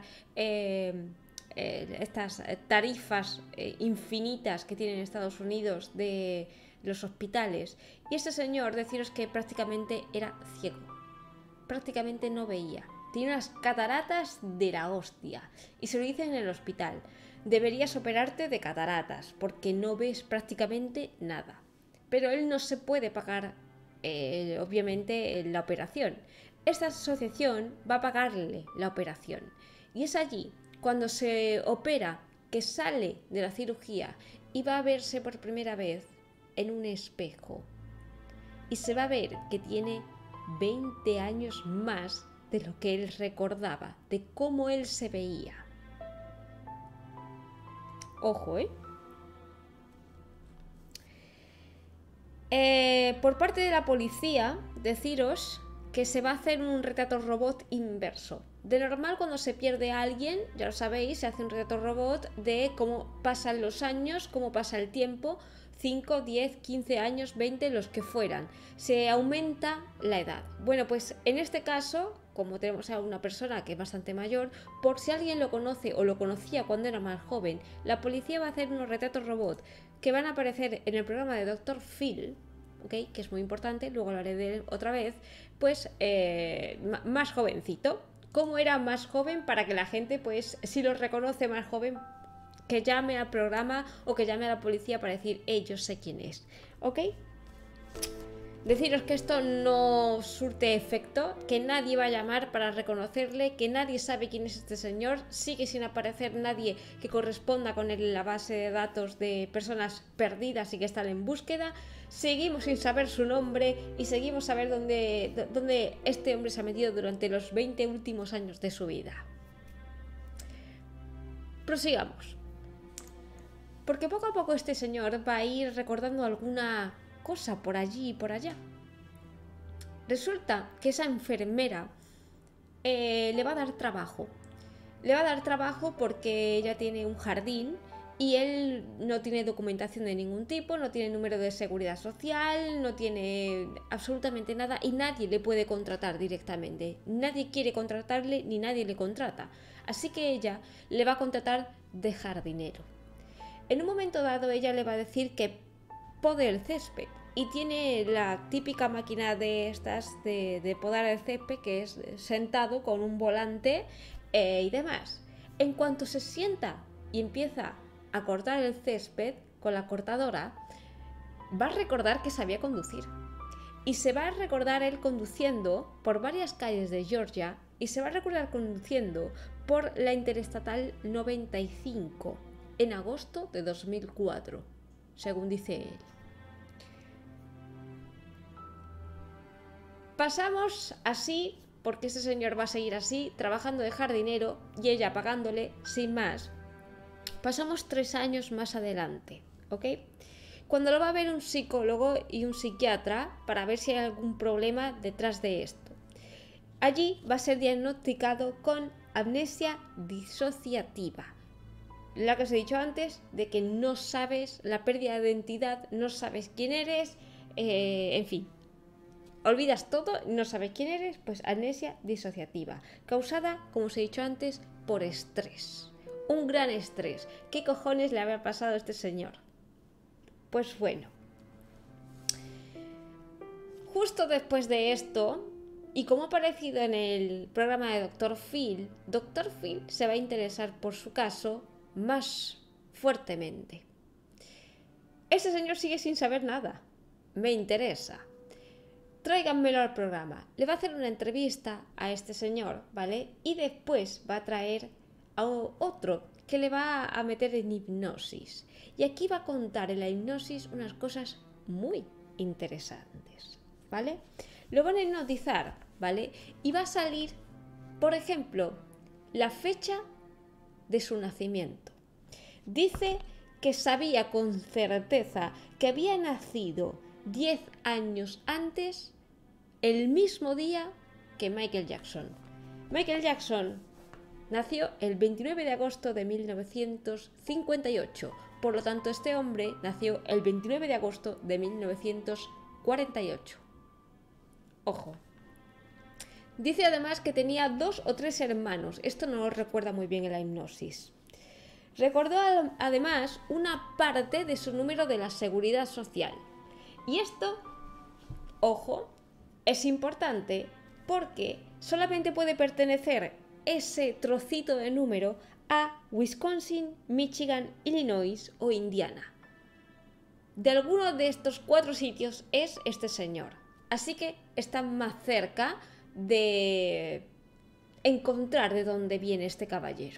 estas tarifas infinitas que tienen en Estados Unidos de los hospitales. Y este señor, deciros que prácticamente era ciego, prácticamente no veía, tenía unas cataratas de la hostia, y se lo dicen en el hospital: deberías operarte de cataratas porque no ves prácticamente nada. Pero él no se puede pagar obviamente la operación. Esta asociación va a pagarle la operación, y es allí cuando se opera que sale de la cirugía y va a verse por primera vez en un espejo, y se va a ver que tiene 20 años más de lo que él recordaba, de cómo él se veía. Ojo, por parte de la policía, deciros que se va a hacer un retrato robot inverso. De normal, cuando se pierde a alguien, ya lo sabéis, se hace un retrato robot de cómo pasan los años, cómo pasa el tiempo, 5, 10, 15 años, 20, los que fueran. Se aumenta la edad. Bueno, pues en este caso, como tenemos a una persona que es bastante mayor, por si alguien lo conoce o lo conocía cuando era más joven, la policía va a hacer unos retratos robot que van a aparecer en el programa de Dr. Phil, ¿okay? Que es muy importante, luego hablaré de él otra vez, pues más jovencito. ¿Cómo era más joven? Para que la gente, pues, si lo reconoce más joven, que llame al programa o que llame a la policía para decir, yo sé quién es, ¿ok? Deciros que esto no surte efecto, que nadie va a llamar para reconocerle, que nadie sabe quién es este señor, sigue sin aparecer nadie que corresponda con él en la base de datos de personas perdidas y que están en búsqueda, seguimos sin saber su nombre y seguimos sin saber dónde este hombre se ha metido durante los 20 últimos años de su vida. Prosigamos. Porque poco a poco este señor va a ir recordando alguna cosa por allí y por allá. Resulta que esa enfermera le va a dar trabajo. Le va a dar trabajo porque ella tiene un jardín y él no tiene documentación de ningún tipo, no tiene número de seguridad social, no tiene absolutamente nada y nadie le puede contratar directamente. Nadie quiere contratarle ni nadie le contrata. Así que ella le va a contratar de jardinero. En un momento dado ella le va a decir que pode el césped y tiene la típica máquina de estas de podar el césped, que es sentado con un volante y demás. En cuanto se sienta y empieza a cortar el césped con la cortadora, va a recordar que sabía conducir y se va a recordar él conduciendo por varias calles de Georgia y se va a recordar conduciendo por la Interestatal 95 en agosto de 2004, según dice él. Pasamos así, porque ese señor va a seguir así, trabajando de jardinero y ella pagándole sin más. Pasamos 3 años más adelante, ¿ok? Cuando lo va a ver un psicólogo y un psiquiatra para ver si hay algún problema detrás de esto. Allí va a ser diagnosticado con amnesia disociativa. La que os he dicho antes, de que no sabes la pérdida de identidad, no sabes quién eres, en fin. Olvidas todo, no sabes quién eres, pues amnesia disociativa, causada, como os he dicho antes, por estrés. Un gran estrés. ¿Qué cojones le había pasado a este señor? Pues bueno. Justo después de esto, y como ha aparecido en el programa de Dr. Phil se va a interesar por su caso más fuertemente. Ese señor sigue sin saber nada. Me interesa. Tráiganmelo al programa. Le va a hacer una entrevista a este señor, ¿vale? Y después va a traer a otro que le va a meter en hipnosis. Y aquí va a contar en la hipnosis unas cosas muy interesantes, ¿vale? Lo van a hipnotizar, ¿vale? Y va a salir, por ejemplo, la fecha de su nacimiento. Dice que sabía con certeza que había nacido 10 años antes, el mismo día que Michael Jackson. Michael Jackson nació el 29 de agosto de 1958. Por lo tanto, este hombre nació el 29 de agosto de 1948. Ojo. Dice además que tenía 2 o 3 hermanos. Esto no lo recuerda muy bien en la hipnosis. Recordó además una parte de su número de la Seguridad Social. Y esto, ojo, es importante porque solamente puede pertenecer ese trocito de número a Wisconsin, Michigan, Illinois o Indiana. De alguno de estos 4 sitios es este señor. Así que está más cerca de encontrar de dónde viene este caballero.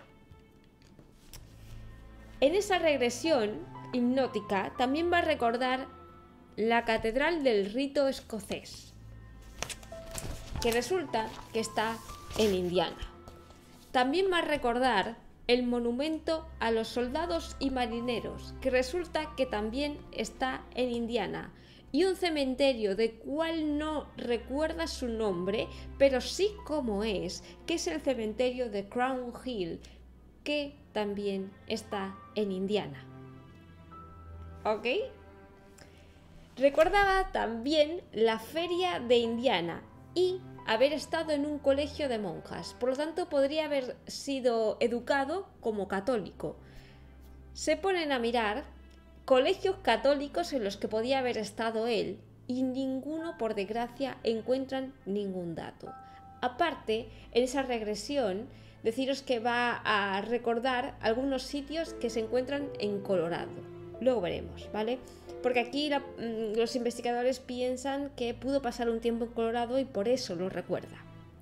En esa regresión hipnótica también va a recordar la Catedral del Rito Escocés, que resulta que está en Indiana. También va a recordar el monumento a los soldados y marineros, que resulta que también está en Indiana, y un cementerio de cual no recuerda su nombre, pero sí cómo es, que es el cementerio de Crown Hill, que también está en Indiana. ¿Ok? Recordaba también la feria de Indiana y haber estado en un colegio de monjas, por lo tanto podría haber sido educado como católico. Se ponen a mirar colegios católicos en los que podía haber estado él y ninguno, por desgracia, encuentran ningún dato. Aparte, en esa regresión, deciros que va a recordar algunos sitios que se encuentran en Colorado. Luego veremos, ¿vale? Porque aquí los investigadores piensan que pudo pasar un tiempo en Colorado y por eso lo recuerda.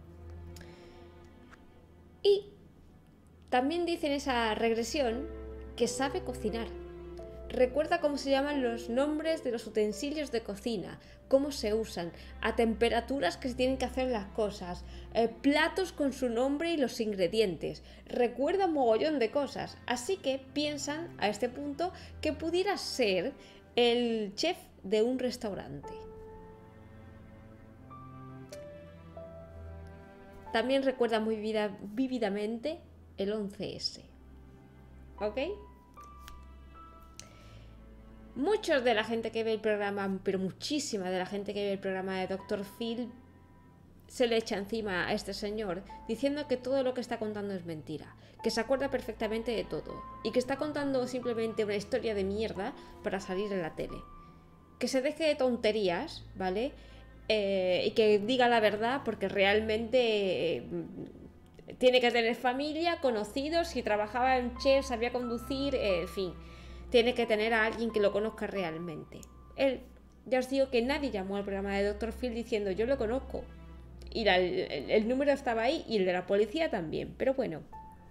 Y también dice en esa regresión que sabe cocinar. Recuerda cómo se llaman los nombres de los utensilios de cocina, cómo se usan, a temperaturas que se tienen que hacer las cosas, platos con su nombre y los ingredientes. Recuerda un mogollón de cosas. Así que piensan a este punto que pudiera ser el chef de un restaurante. También recuerda muy vívidamente el 11S. ¿Ok? Muchos de la gente que ve el programa, pero muchísima de la gente que ve el programa de Dr. Phil, se le echa encima a este señor diciendo que todo lo que está contando es mentira, que se acuerda perfectamente de todo y que está contando simplemente una historia de mierda para salir en la tele. Que se deje de tonterías, ¿vale? Y que diga la verdad, porque realmente tiene que tener familia, conocidos, si trabajaba en chef, sabía conducir, en fin, tiene que tener a alguien que lo conozca realmente. Él, ya os digo que nadie llamó al programa de Dr. Phil diciendo yo lo conozco. Y el número estaba ahí y el de la policía también, pero bueno,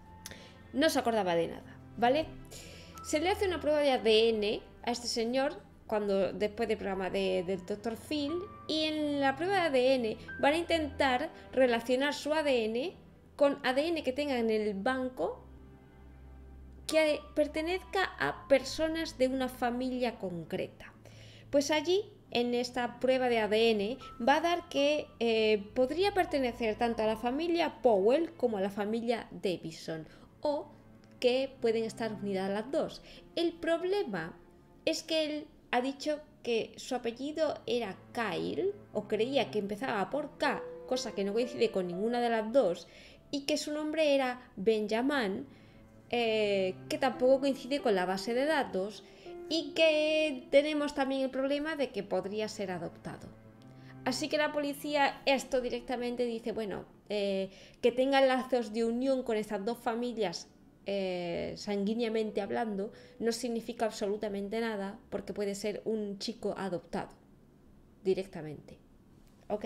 no se acordaba de nada, ¿vale? Se le hace una prueba de ADN a este señor después del programa del Dr. Phil, y en la prueba de ADN van a intentar relacionar su ADN con ADN que tengan en el banco que pertenezca a personas de una familia concreta. Pues allí, en esta prueba de ADN, va a dar que podría pertenecer tanto a la familia Powell como a la familia Davison, o que pueden estar unidas las dos. El problema es que él ha dicho que su apellido era Kyle, o creía que empezaba por K, cosa que no coincide con ninguna de las dos, y que su nombre era Benjamin, que tampoco coincide con la base de datos, y que tenemos también el problema de que podría ser adoptado. Así que la policía esto directamente dice, bueno, que tengan lazos de unión con estas dos familias sanguíneamente hablando no significa absolutamente nada, porque puede ser un chico adoptado directamente. ¿Ok?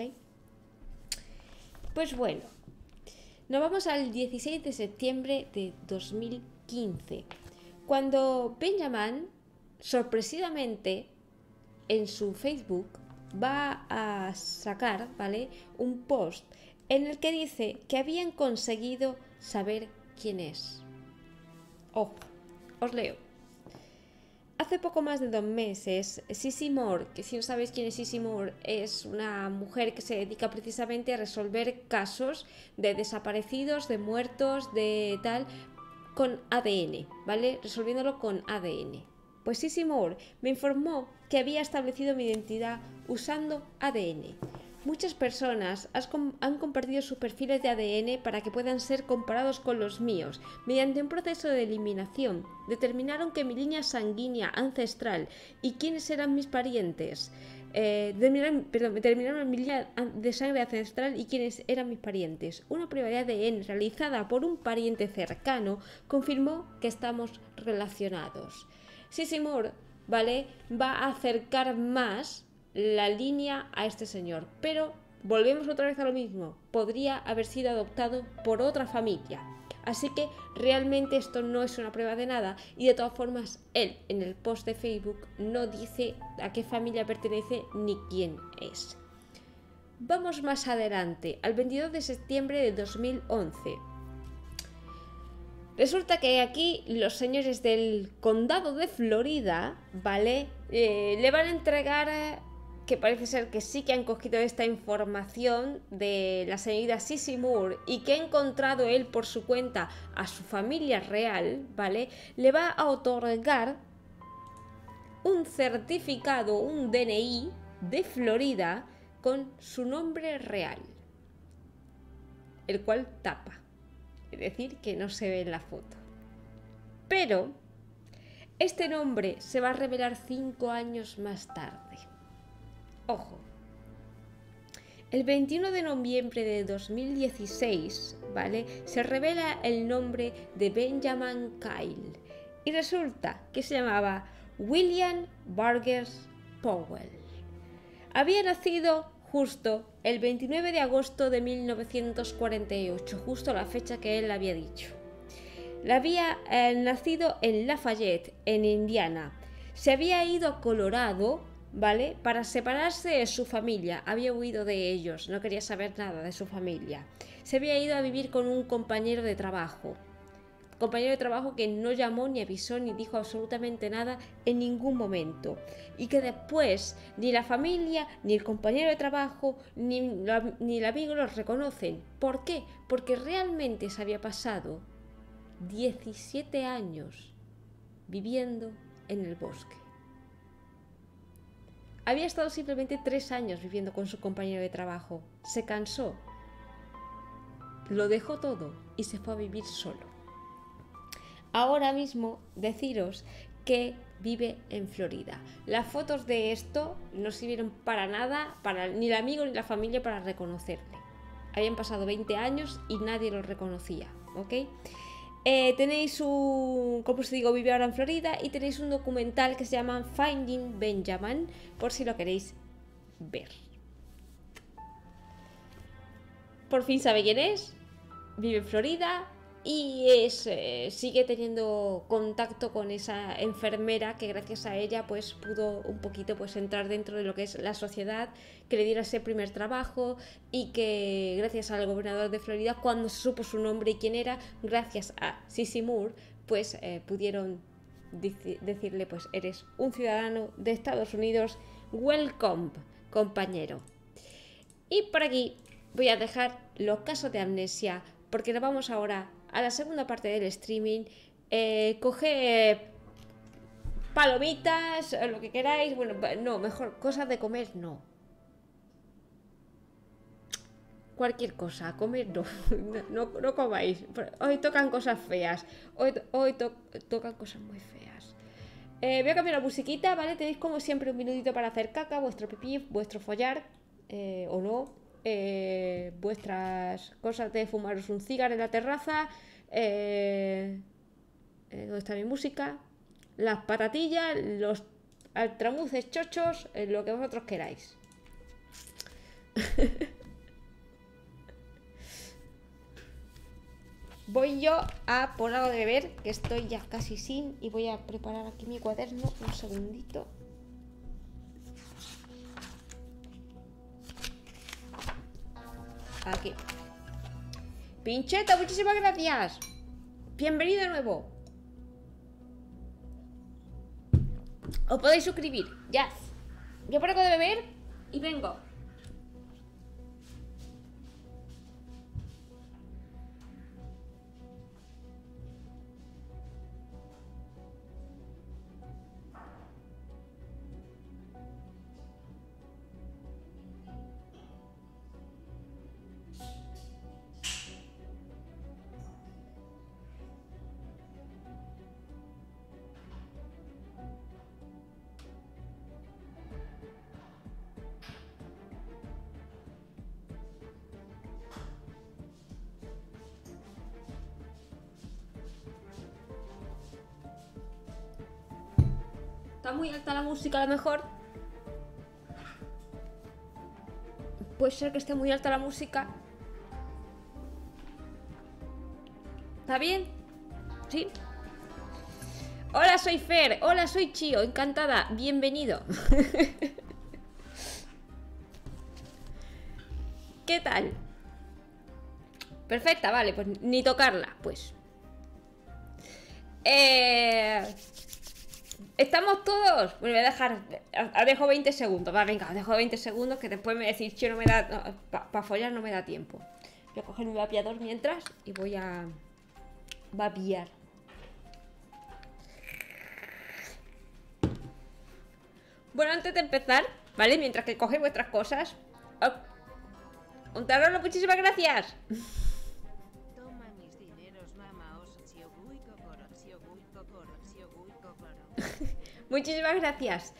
Pues bueno, nos vamos al 16 de septiembre de 2015, cuando Benjamin sorpresivamente en su Facebook va a sacar, ¿vale?, un post en el que dice que habían conseguido saber quién es. Ojo, os leo. Hace poco más de 2 meses, Sissy Moore, que si no sabéis quién es Sissy Moore, es una mujer que se dedica precisamente a resolver casos de desaparecidos, de muertos, de tal, con ADN, ¿vale? Resolviéndolo con ADN. Pues Sissy Moore me informó que había establecido mi identidad usando ADN. Muchas personas han compartido sus perfiles de ADN para que puedan ser comparados con los míos. Mediante un proceso de eliminación, determinaron que mi línea sanguínea ancestral y quiénes eran mis parientes. Determinaron mi línea de sangre ancestral y quiénes eran mis parientes. Una prueba de ADN realizada por un pariente cercano confirmó que estamos relacionados. Sissy Moore, ¿vale?, va a acercar más la línea a este señor, pero volvemos otra vez a lo mismo, podría haber sido adoptado por otra familia, así que realmente esto no es una prueba de nada, y de todas formas él en el post de Facebook no dice a qué familia pertenece ni quién es. Vamos más adelante, al 22 de septiembre de 2011. Resulta que aquí los señores del condado de Florida, ¿vale?, le van a entregar, que parece ser que sí que han cogido esta información de la señorita Sissy Moore y que ha encontrado él por su cuenta a su familia real, ¿vale?, le va a otorgar un certificado, un DNI de Florida con su nombre real, el cual tapa. Es decir, que no se ve en la foto. Pero este nombre se va a revelar 5 años más tarde. Ojo. El 21 de noviembre de 2016, ¿vale?, se revela el nombre de Benjamin Kyle. Y resulta que se llamaba William Burgess Powell. Había nacido justo el 29 de agosto de 1948, justo la fecha que él había dicho. Había nacido en Lafayette, en Indiana. Se había ido a Colorado, ¿vale?, para separarse de su familia. Había huido de ellos, no quería saber nada de su familia. Se había ido a vivir con un compañero de trabajo. Compañero de trabajo que no llamó, ni avisó, ni dijo absolutamente nada en ningún momento. Y que después ni la familia, ni el compañero de trabajo, ni el amigo los reconocen. ¿Por qué? Porque realmente se había pasado 17 años viviendo en el bosque. Había estado simplemente 3 años viviendo con su compañero de trabajo. Se cansó, lo dejó todo y se fue a vivir solo. Ahora mismo deciros que vive en Florida. Las fotos de esto no sirvieron para nada, ni el amigo ni la familia para reconocerle. Habían pasado 20 años y nadie lo reconocía, ¿ok? Tenéis como os digo, vive ahora en Florida, y tenéis un documental que se llama Finding Benjamin, por si lo queréis ver. Por fin sabe quién es, vive en Florida sigue teniendo contacto con esa enfermera que gracias a ella pues pudo un poquito pues entrar dentro de lo que es la sociedad, que le diera ese primer trabajo y que gracias al gobernador de Florida, cuando se supo su nombre y quién era, gracias a Sissy Moore, pues pudieron decirle pues eres un ciudadano de Estados Unidos, welcome, compañero. Y por aquí voy a dejar los casos de amnesia porque nos vamos ahora a la segunda parte del streaming. Coge palomitas, lo que queráis. Bueno, no, mejor cosas de comer, no. Cualquier cosa, comer no. No comáis. Hoy tocan cosas feas. Hoy tocan cosas muy feas. Voy a cambiar la musiquita, ¿vale? Tenéis como siempre un minutito para hacer caca, vuestro pipí, vuestro follar, o no. Vuestras cosas de fumaros un cigarro en la terraza, ¿dónde está mi música? Las patatillas, los altramuces chochos, lo que vosotros queráis. Voy yo a por algo de beber, que estoy ya casi sin, y voy a preparar aquí mi cuaderno, un segundito. Aquí. Pincheta, muchísimas gracias. Bienvenido de nuevo. Os podéis suscribir, ya. Yo por algo de beber y vengo. Está muy alta la música a lo mejor. Puede ser que esté muy alta la música. ¿Está bien? ¿Sí? Hola, soy Fer. Hola, soy Chio. Encantada. Bienvenido. ¿Qué tal? Perfecta, vale. Pues ni tocarla, pues. ¿Estamos todos? Bueno, voy a dejar... Dejo 20 segundos. Va, venga, dejo 20 segundos que después me decís, Chio, no me da... No, para follar no me da tiempo. Voy a coger mi vapeador mientras y voy a... vapear. Bueno, antes de empezar, ¿vale? Mientras que cogéis vuestras cosas... ¡Un tarolo! ¡Muchísimas gracias! Toma mis dineros, mamá, Muchísimas gracias.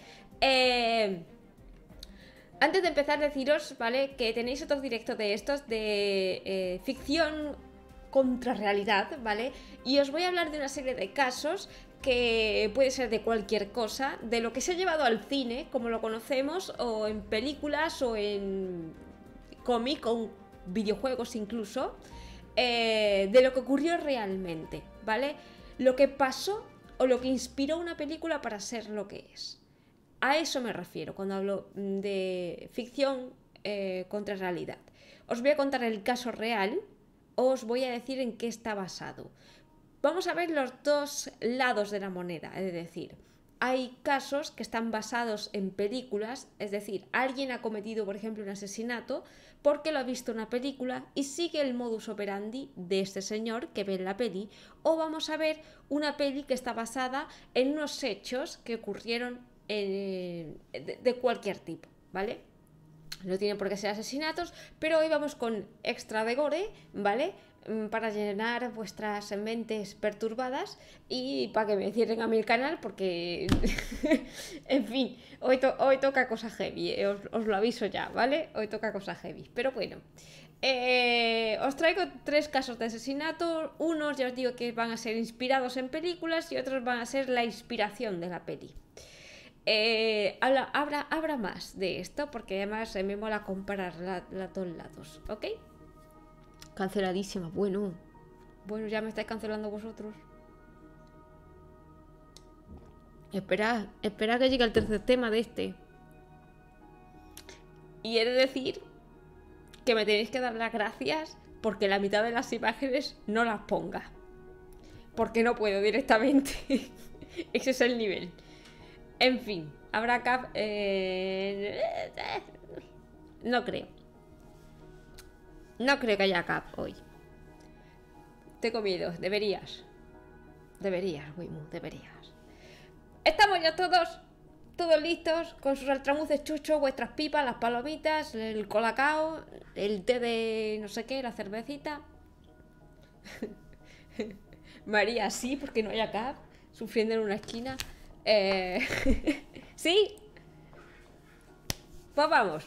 Antes de empezar, deciros, ¿vale? Que tenéis otros directos de estos de ficción contra realidad, ¿vale? Y os voy a hablar de una serie de casos que puede ser de cualquier cosa, de lo que se ha llevado al cine, como lo conocemos, o en películas, o en cómic, o en videojuegos incluso, de lo que ocurrió realmente, ¿vale? Lo que pasó o lo que inspiró una película para ser lo que es. A eso me refiero cuando hablo de ficción contra realidad. Os voy a contar el caso real, os voy a decir en qué está basado. Vamos a ver los dos lados de la moneda, es decir, hay casos que están basados en películas, es decir, alguien ha cometido, por ejemplo, un asesinato porque lo ha visto en una película y sigue el modus operandi de este señor que ve en la peli, o vamos a ver una peli que está basada en unos hechos que ocurrieron de cualquier tipo, ¿vale? No tienen por qué ser asesinatos, pero hoy vamos con extra de gore, ¿vale? Para llenar vuestras mentes perturbadas y para que me cierren a mí el canal porque en fin, hoy toca cosa heavy, os lo aviso ya, ¿vale? Hoy toca cosa heavy, pero bueno, os traigo 3 casos de asesinato. Unos ya os digo que van a ser inspirados en películas y otros van a ser la inspiración de la peli. Habrá más de esto porque además me mola comparar los dos lados, ¿ok? Canceladísima, bueno, Bueno, ya me estáis cancelando vosotros. Esperad que llegue el tercer tema de este. Y he de decir que me tenéis que dar las gracias porque la mitad de las imágenes no las ponga. Porque no puedo directamente. Ese es el nivel. En fin, habrá cap... No creo. No creo que haya cap hoy. Tengo miedo, deberías. Deberías, Wimu, deberías. Estamos ya todos listos con sus altramuces chuchos, vuestras pipas, las palomitas, el colacao, el té de no sé qué, la cervecita. María, sí, porque no haya cap, sufriendo en una esquina. ¿Sí? Pues vamos.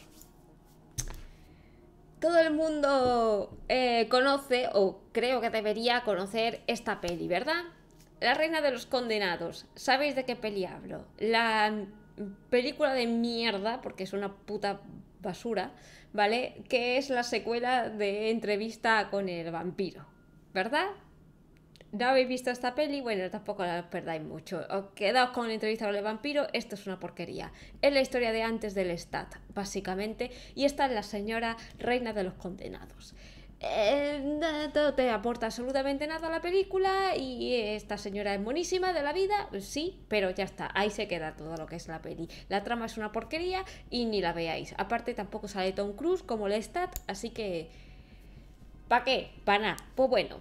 Todo el mundo conoce, o creo que debería conocer, esta peli, ¿verdad? La Reina de los Condenados. ¿Sabéis de qué peli hablo? La película de mierda, porque es una puta basura, ¿vale? Que es la secuela de Entrevista con el vampiro, ¿verdad? ¿No habéis visto esta peli? Bueno, tampoco la perdáis mucho. Os quedaos con Entrevista con el vampiro. Esto es una porquería. Es la historia de antes del Stat, básicamente. Y esta es la señora Reina de los Condenados. No te aporta absolutamente nada a la película. Y esta señora es monísima de la vida. Sí, pero ya está. Ahí se queda todo lo que es la peli. La trama es una porquería y ni la veáis. Aparte tampoco sale Tom Cruise como el Stat. Así que... ¿para qué? Para nada. Pues bueno.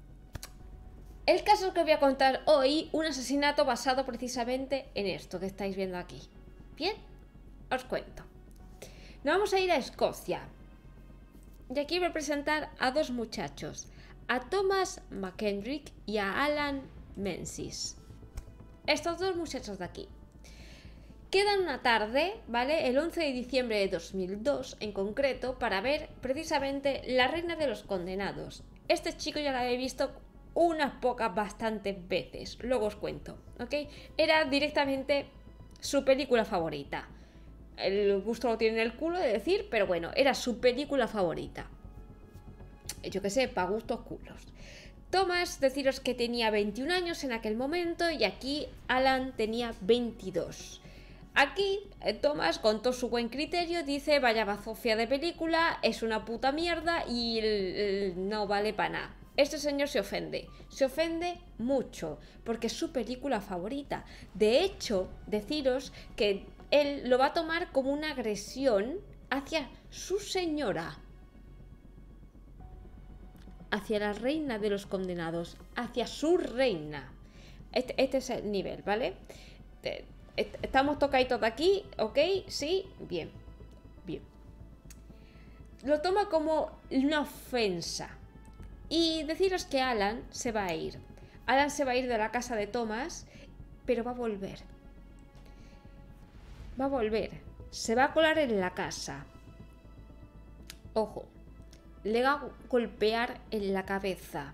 El caso que os voy a contar hoy, un asesinato basado precisamente en esto que estáis viendo aquí. Bien, os cuento. Nos vamos a ir a Escocia. Y aquí voy a presentar a dos muchachos, a Thomas McKendrick y a Alan Menzies. Estos dos muchachos de aquí. Quedan una tarde, ¿vale? El 11 de diciembre de 2002 en concreto, para ver precisamente La Reina de los Condenados. Este chico ya lo había visto unas pocas, bastantes veces. Luego os cuento, ¿ok? Era directamente su película favorita. El gusto lo tiene en el culo de decir, pero bueno, era su película favorita. Yo qué sé, para gustos culos. Thomas, deciros que tenía 21 años en aquel momento y aquí Alan tenía 22. Aquí Thomas, con todo su buen criterio, dice: vaya bazofia de película, es una puta mierda y no vale para nada. Este señor se ofende mucho, porque es su película favorita. De hecho, deciros que él lo va a tomar como una agresión hacia su señora, hacia la reina de los condenados, hacia su reina. Este es el nivel, ¿vale? Estamos tocaditos de aquí, ¿ok? Sí, bien, bien. Lo toma como una ofensa. Y deciros que Alan se va a ir. Alan se va a ir de la casa de Thomas, pero va a volver. Va a volver. Se va a colar en la casa. Ojo, le va a golpear en la cabeza.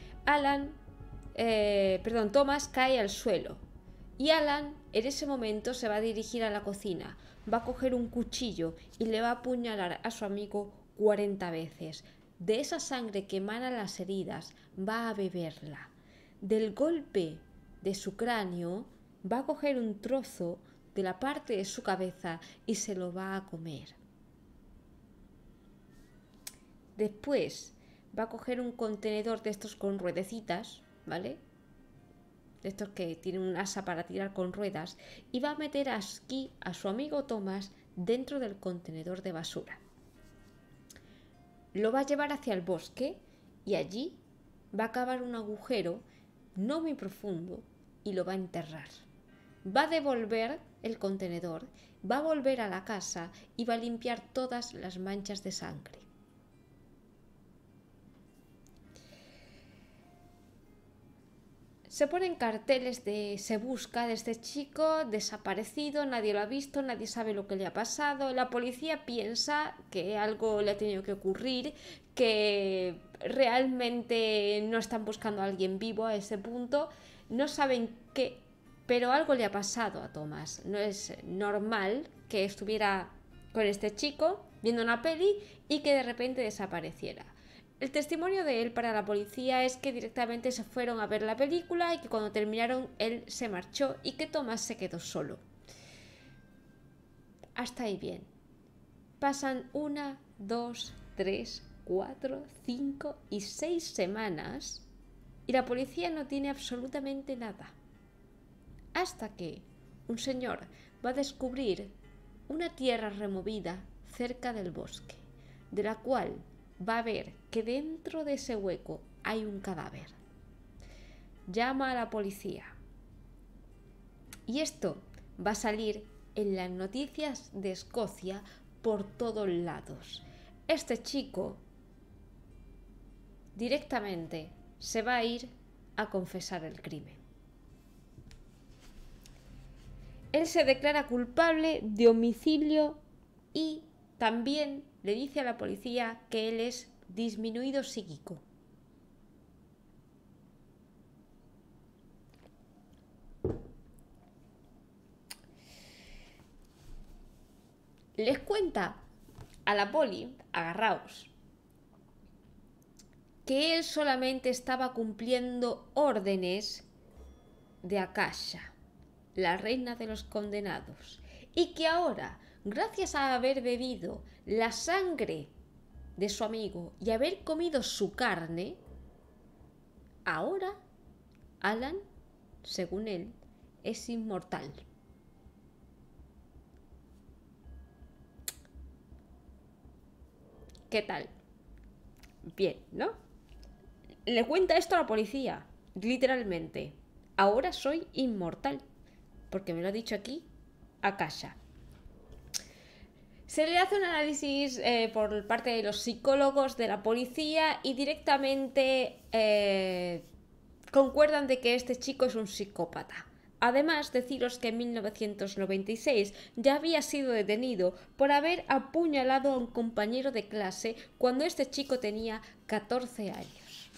Thomas cae al suelo. Y Alan en ese momento se va a dirigir a la cocina. Va a coger un cuchillo y le va a apuñalar a su amigo 40 veces. De esa sangre que emana las heridas va a beberla. Del golpe de su cráneo va a coger un trozo de la parte de su cabeza y se lo va a comer. Después va a coger un contenedor de estos con ruedecitas, ¿vale? De estos que tienen un asa para tirar con ruedas, y va a meter aquí a su amigo Thomas dentro del contenedor de basura. Lo va a llevar hacia el bosque y allí va a cavar un agujero no muy profundo y lo va a enterrar. Va a devolver el contenedor, va a volver a la casa y va a limpiar todas las manchas de sangre. Se ponen carteles de se busca de este chico desaparecido, nadie lo ha visto, nadie sabe lo que le ha pasado. La policía piensa que algo le ha tenido que ocurrir, que realmente no están buscando a alguien vivo a ese punto. No saben qué, pero algo le ha pasado a Thomas. No es normal que estuviera con este chico viendo una peli y que de repente desapareciera. El testimonio de él para la policía es que directamente se fueron a ver la película y que cuando terminaron él se marchó y que Thomas se quedó solo. Hasta ahí bien. Pasan 1, 2, 3, 4, 5 y 6 semanas y la policía no tiene absolutamente nada. Hasta que un señor va a descubrir una tierra removida cerca del bosque, de la cual va a ver que dentro de ese hueco hay un cadáver. Llama a la policía. Y esto va a salir en las noticias de Escocia por todos lados. Este chico directamente se va a ir a confesar el crimen. Él se declara culpable de homicidio y también le dice a la policía que él es disminuido psíquico. Les cuenta a la poli, agarraos, que él solamente estaba cumpliendo órdenes de Akasha, la reina de los condenados, y que ahora, gracias a haber bebido la sangre de su amigo y haber comido su carne, ahora Alan, según él, es inmortal. ¿Qué tal? Bien, ¿no? Le cuenta esto a la policía, literalmente. Ahora soy inmortal, porque me lo ha dicho aquí Akasha. Se le hace un análisis por parte de los psicólogos de la policía y directamente concuerdan de que este chico es un psicópata. Además, deciros que en 1996 ya había sido detenido por haber apuñalado a un compañero de clase cuando este chico tenía 14 años.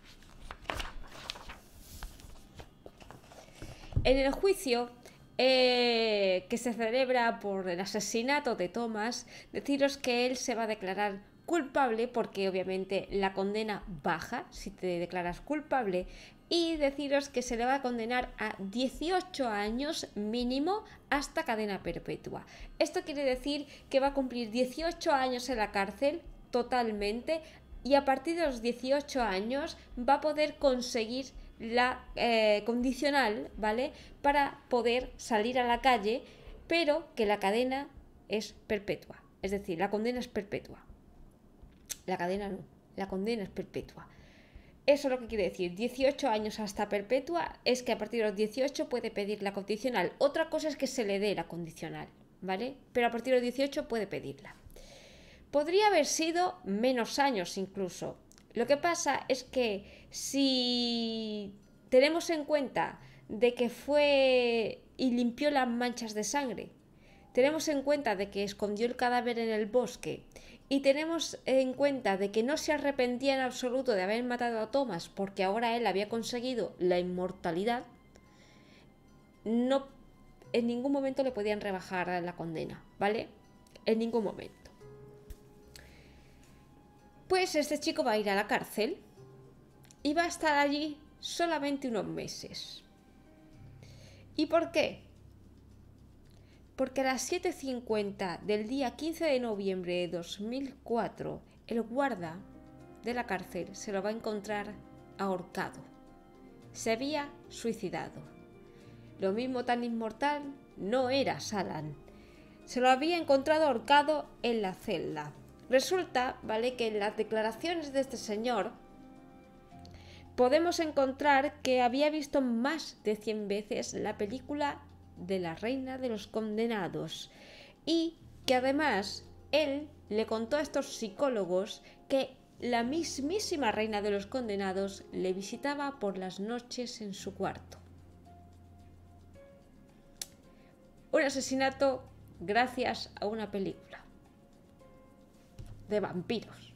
En el juicio que se celebra por el asesinato de Thomas, deciros que él se va a declarar culpable porque obviamente la condena baja si te declaras culpable, y deciros que se le va a condenar a 18 años mínimo hasta cadena perpetua. Esto quiere decir que va a cumplir 18 años en la cárcel totalmente y a partir de los 18 años va a poder conseguir la condicional, ¿vale? Para poder salir a la calle, pero que la cadena es perpetua. Es decir, la condena es perpetua. La cadena no, la condena es perpetua. Eso es lo que quiere decir, 18 años hasta perpetua, es que a partir de los 18 puede pedir la condicional. Otra cosa es que se le dé la condicional, ¿vale? Pero a partir de los 18 puede pedirla. Podría haber sido menos años incluso. Lo que pasa es que si tenemos en cuenta de que fue y limpió las manchas de sangre, tenemos en cuenta de que escondió el cadáver en el bosque y tenemos en cuenta de que no se arrepentía en absoluto de haber matado a Thomas porque ahora él había conseguido la inmortalidad, no, en ningún momento le podían rebajar la condena, ¿vale? En ningún momento. Pues este chico va a ir a la cárcel y va a estar allí solamente unos meses. ¿Y por qué? Porque a las 7:50 del día 15 de noviembre de 2004, el guarda de la cárcel se lo va a encontrar ahorcado. Se había suicidado. Lo mismo tan inmortal no era Alan. Se lo había encontrado ahorcado en la celda. Resulta, ¿vale?, que en las declaraciones de este señor podemos encontrar que había visto más de 100 veces la película de la reina de los condenados y que además él le contó a estos psicólogos que la mismísima reina de los condenados le visitaba por las noches en su cuarto. Un asesinato gracias a una película de vampiros.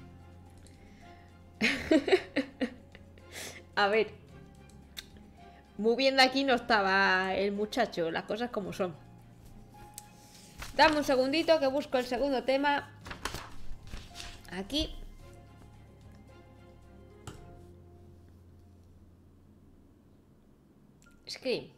A ver, Muy bien de aquí no estaba el muchacho, las cosas como son. Dame un segundito que busco el segundo tema. Aquí. Scream.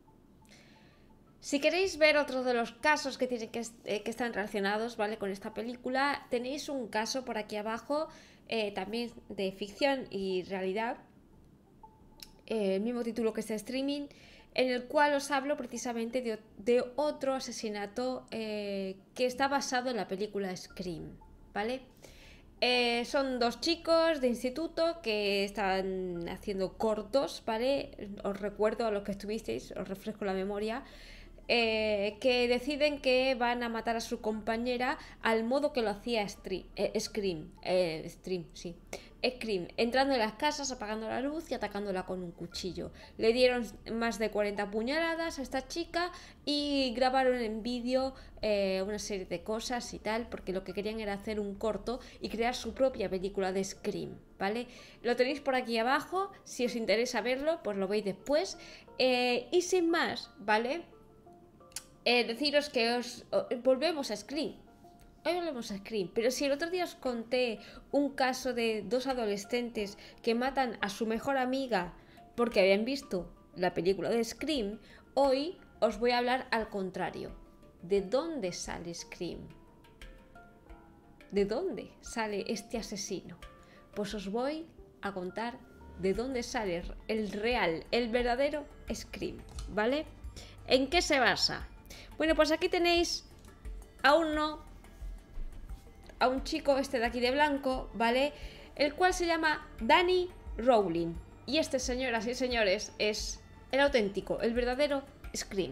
Si queréis ver otro de los casos que, que están relacionados, ¿vale? Con esta película, tenéis un caso por aquí abajo, también de ficción y realidad, el mismo título que este streaming, en el cual os hablo precisamente de otro asesinato que está basado en la película Scream, ¿vale? Son dos chicos de instituto que están haciendo cortos, ¿vale? Os recuerdo a los que estuvisteis, os refresco la memoria. Que deciden que van a matar a su compañera al modo que lo hacía Scream, Scream, entrando en las casas, apagando la luz y atacándola con un cuchillo. Le dieron más de 40 puñaladas a esta chica y grabaron en vídeo una serie de cosas y tal, porque lo que querían era hacer un corto y crear su propia película de Scream, ¿vale? Lo tenéis por aquí abajo, si os interesa verlo, pues lo veis después. Y sin más, ¿vale? Deciros que volvemos a Scream. Hoy volvemos a Scream. Pero si el otro día os conté un caso de dos adolescentes que matan a su mejor amiga porque habían visto la película de Scream, hoy os voy a hablar al contrario. ¿De dónde sale Scream? ¿De dónde sale este asesino? Pues os voy a contar de dónde sale el real, el verdadero Scream, ¿vale? ¿En qué se basa? Bueno, pues aquí tenéis a un chico este de aquí de blanco, ¿vale? El cual se llama Danny Rowling. Y este, señoras y señores, es el auténtico, el verdadero Scream.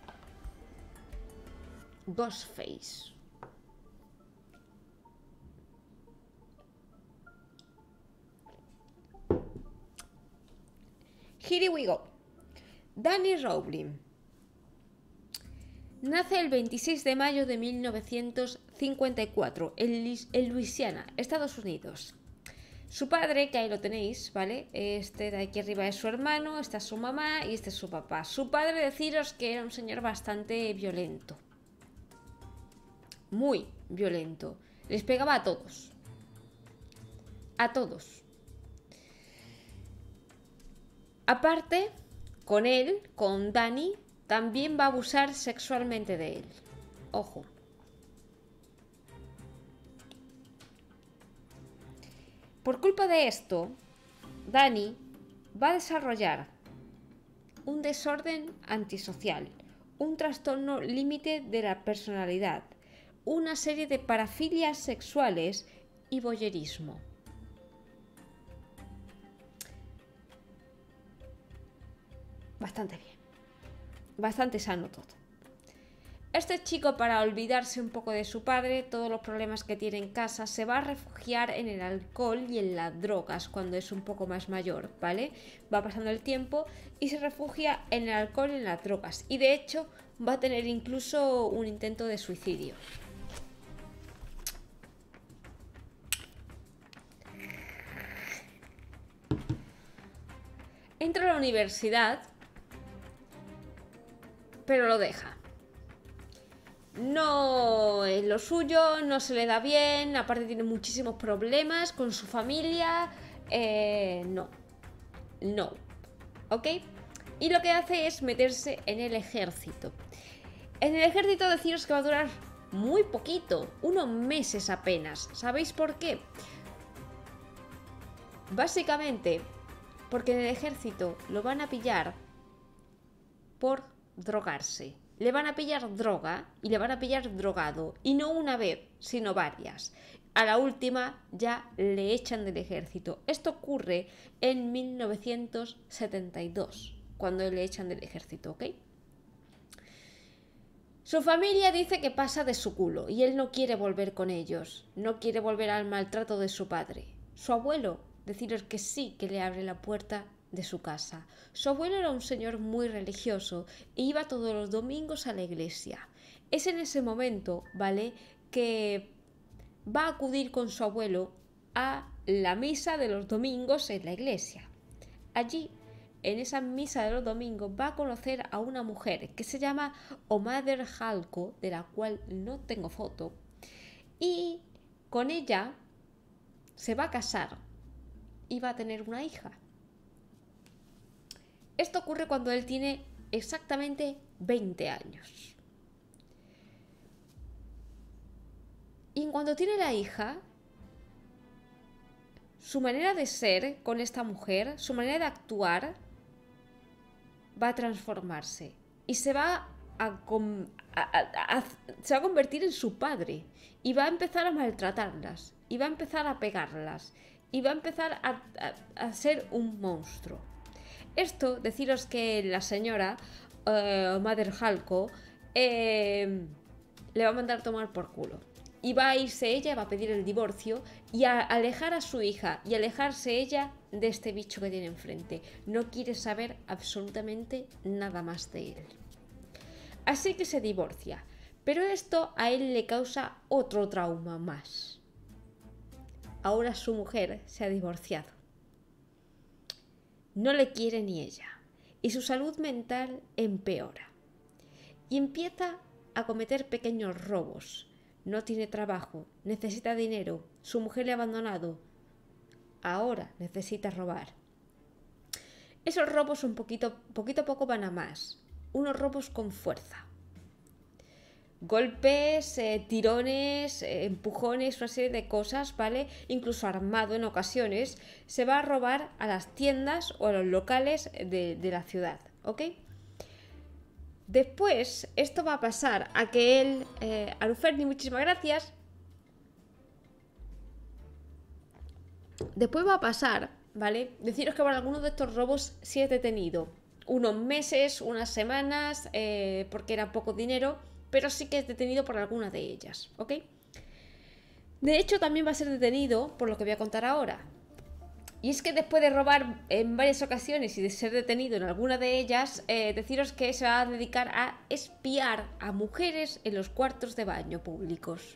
Ghostface. Here we go. Danny Rowling nace el 26 de mayo de 1954 en Luisiana, Estados Unidos. Su padre, que ahí lo tenéis, ¿vale? Este de aquí arriba es su hermano, esta es su mamá y este es su papá. Su padre, deciros que era un señor bastante violento. Muy violento. Les pegaba a todos. A todos. Aparte, con él, con Danny, también va a abusar sexualmente de él. Ojo. Por culpa de esto, Danny va a desarrollar un desorden antisocial, un trastorno límite de la personalidad, una serie de parafilias sexuales y voyerismo. Bastante bien. Bastante sano todo. Este chico, para olvidarse un poco de su padre, todos los problemas que tiene en casa, se va a refugiar en el alcohol y en las drogas cuando es un poco más mayor, ¿vale? Va pasando el tiempo y se refugia en el alcohol y en las drogas. Y de hecho va a tener incluso un intento de suicidio. Entra a la universidad, pero lo deja. No es lo suyo, no se le da bien, aparte tiene muchísimos problemas con su familia. No. ¿Ok? Y lo que hace es meterse en el ejército. En el ejército deciros que va a durar muy poquito, unos meses apenas. ¿Sabéis por qué? Básicamente porque en el ejército lo van a pillar por drogarse. Le van a pillar droga y le van a pillar drogado. Y no una vez, sino varias. A la última ya le echan del ejército. Esto ocurre en 1972, cuando le echan del ejército, ¿ok? Su familia dice que pasa de su culo y él no quiere volver con ellos. No quiere volver al maltrato de su padre. Su abuelo, deciros que sí que le abre la puerta de su casa. Su abuelo era un señor muy religioso e iba todos los domingos a la iglesia. Es en ese momento, ¿vale?, que va a acudir con su abuelo a la misa de los domingos en la iglesia. Allí en esa misa de los domingos, va a conocer a una mujer que se llama Omader Halko, de la cual no tengo foto, y con ella se va a casar y va a tener una hija. Esto ocurre cuando él tiene exactamente 20 años. Y en cuanto tiene la hija, su manera de ser con esta mujer, su manera de actuar, va a transformarse y se va a convertir en su padre y va a empezar a maltratarlas y va a empezar a pegarlas y va a empezar a ser un monstruo. Esto, deciros que la señora Mother Halko le va a mandar a tomar por culo. Y va a irse ella, va a pedir el divorcio y a alejar a su hija y alejarse ella de este bicho que tiene enfrente. No quiere saber absolutamente nada más de él. Así que se divorcia. Pero esto a él le causa otro trauma más. Ahora su mujer se ha divorciado. No le quiere ni ella. Y su salud mental empeora. Y empieza a cometer pequeños robos. No tiene trabajo, necesita dinero, su mujer le ha abandonado. Ahora necesita robar. Esos robos poquito a poco van a más. Unos robos con fuerza. Golpes, tirones, empujones, una serie de cosas, ¿vale? Incluso armado en ocasiones. Se va a robar a las tiendas o a los locales de la ciudad, ¿ok? Después, esto va a pasar a que él... Aruferni, muchísimas gracias. Después va a pasar, ¿vale? Deciros que por algunos de estos robos sí es detenido. Unos meses, unas semanas, porque era poco dinero, pero sí que es detenido por alguna de ellas, ¿ok? De hecho, también va a ser detenido por lo que voy a contar ahora. Y es que después de robar en varias ocasiones y de ser detenido en alguna de ellas, deciros que se va a dedicar a espiar a mujeres en los cuartos de baño públicos.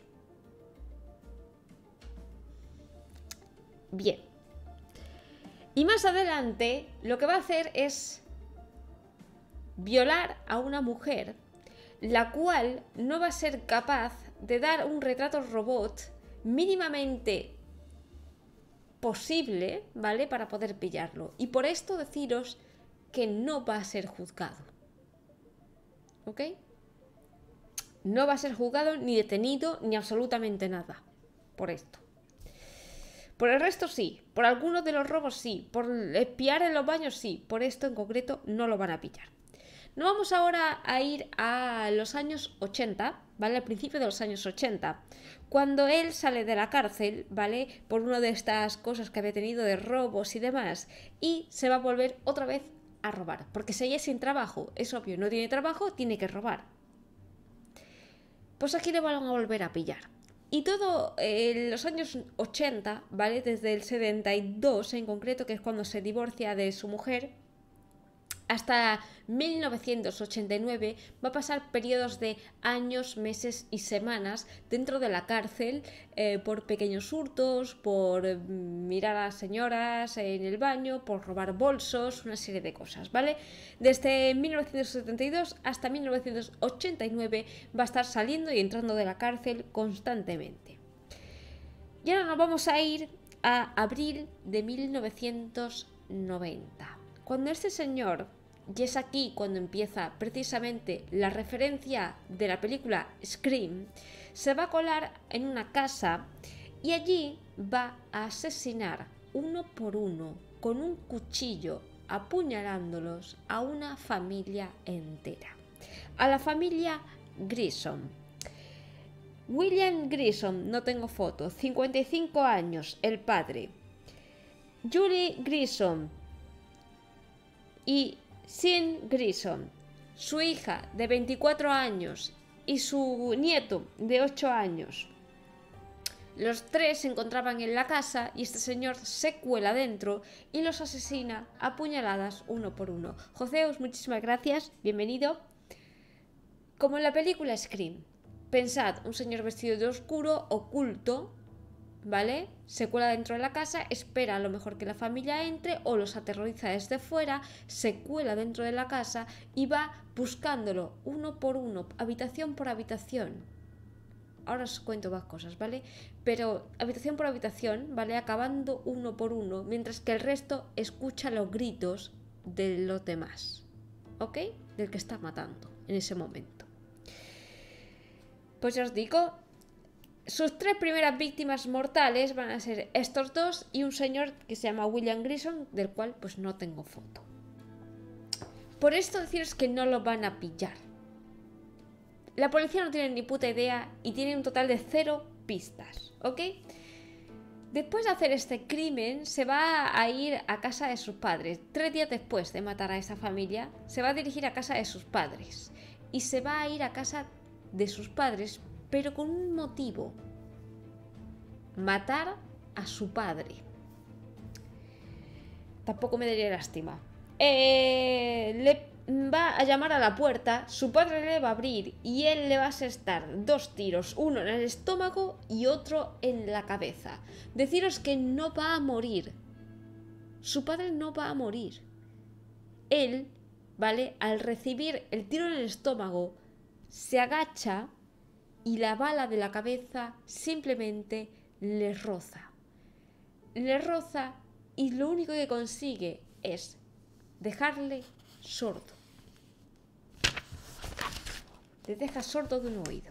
Bien. Y más adelante lo que va a hacer es violar a una mujer, la cual no va a ser capaz de dar un retrato robot mínimamente posible, ¿vale? Para poder pillarlo. Y por esto deciros que no va a ser juzgado. ¿Ok? No va a ser juzgado, ni detenido, ni absolutamente nada. Por esto. Por el resto sí. Por algunos de los robos sí. Por espiar en los baños sí. Por esto en concreto no lo van a pillar. Nos vamos ahora a ir a los años 80, ¿vale? Al principio de los años 80, cuando él sale de la cárcel, ¿vale? Por una de estas cosas que había tenido de robos y demás, y se va a volver otra vez a robar, porque seguía sin trabajo, es obvio, no tiene trabajo, tiene que robar. Pues aquí le van a volver a pillar. Y todo en los años 80, ¿vale? Desde el 72 en concreto, que es cuando se divorcia de su mujer, hasta 1989 va a pasar periodos de años, meses y semanas dentro de la cárcel por pequeños hurtos, por mirar a las señoras en el baño, por robar bolsos, una serie de cosas, ¿vale? Desde 1972 hasta 1989 va a estar saliendo y entrando de la cárcel constantemente. Y ahora nos vamos a ir a abril de 1990. Cuando este señor, y es aquí cuando empieza precisamente la referencia de la película Scream, se va a colar en una casa y allí va a asesinar uno por uno con un cuchillo, apuñalándolos a una familia entera. A la familia Grissom. William Grissom, no tengo foto, 55 años, el padre. Julie Grissom y Sean Grissom, su hija de 24 años y su nieto de 8 años. Los tres se encontraban en la casa y este señor se cuela dentro y los asesina a puñaladas uno por uno. Joseus, muchísimas gracias, bienvenido. Como en la película Scream, pensad, un señor vestido de oscuro, oculto, ¿vale? Se cuela dentro de la casa, espera a lo mejor que la familia entre o los aterroriza desde fuera, se cuela dentro de la casa y va buscándolo uno por uno, habitación por habitación. Ahora os cuento más cosas, ¿vale? Pero habitación por habitación, ¿vale? Acabando uno por uno, mientras que el resto escucha los gritos de los demás, ¿ok? Del que está matando en ese momento. Pues ya os digo, sus 3 primeras víctimas mortales van a ser estos 2 y un señor que se llama William Grison, del cual pues no tengo foto. Por esto deciros que no lo van a pillar. La policía no tiene ni puta idea y tiene un total de 0 pistas, ¿ok? Después de hacer este crimen, se va a ir a casa de sus padres. 3 días después de matar a esa familia, se va a dirigir a casa de sus padres. Y se va a ir a casa de sus padres, pero con un motivo: matar a su padre. Tampoco me daría lástima. Le va a llamar a la puerta, su padre le va a abrir y él le va a asestar 2 tiros, uno en el estómago y otro en la cabeza. Deciros que no va a morir. Su padre no va a morir. Él, ¿vale? Al recibir el tiro en el estómago, se agacha y la bala de la cabeza simplemente le roza. Le roza y lo único que consigue es dejarle sordo. Le deja sordo de un oído.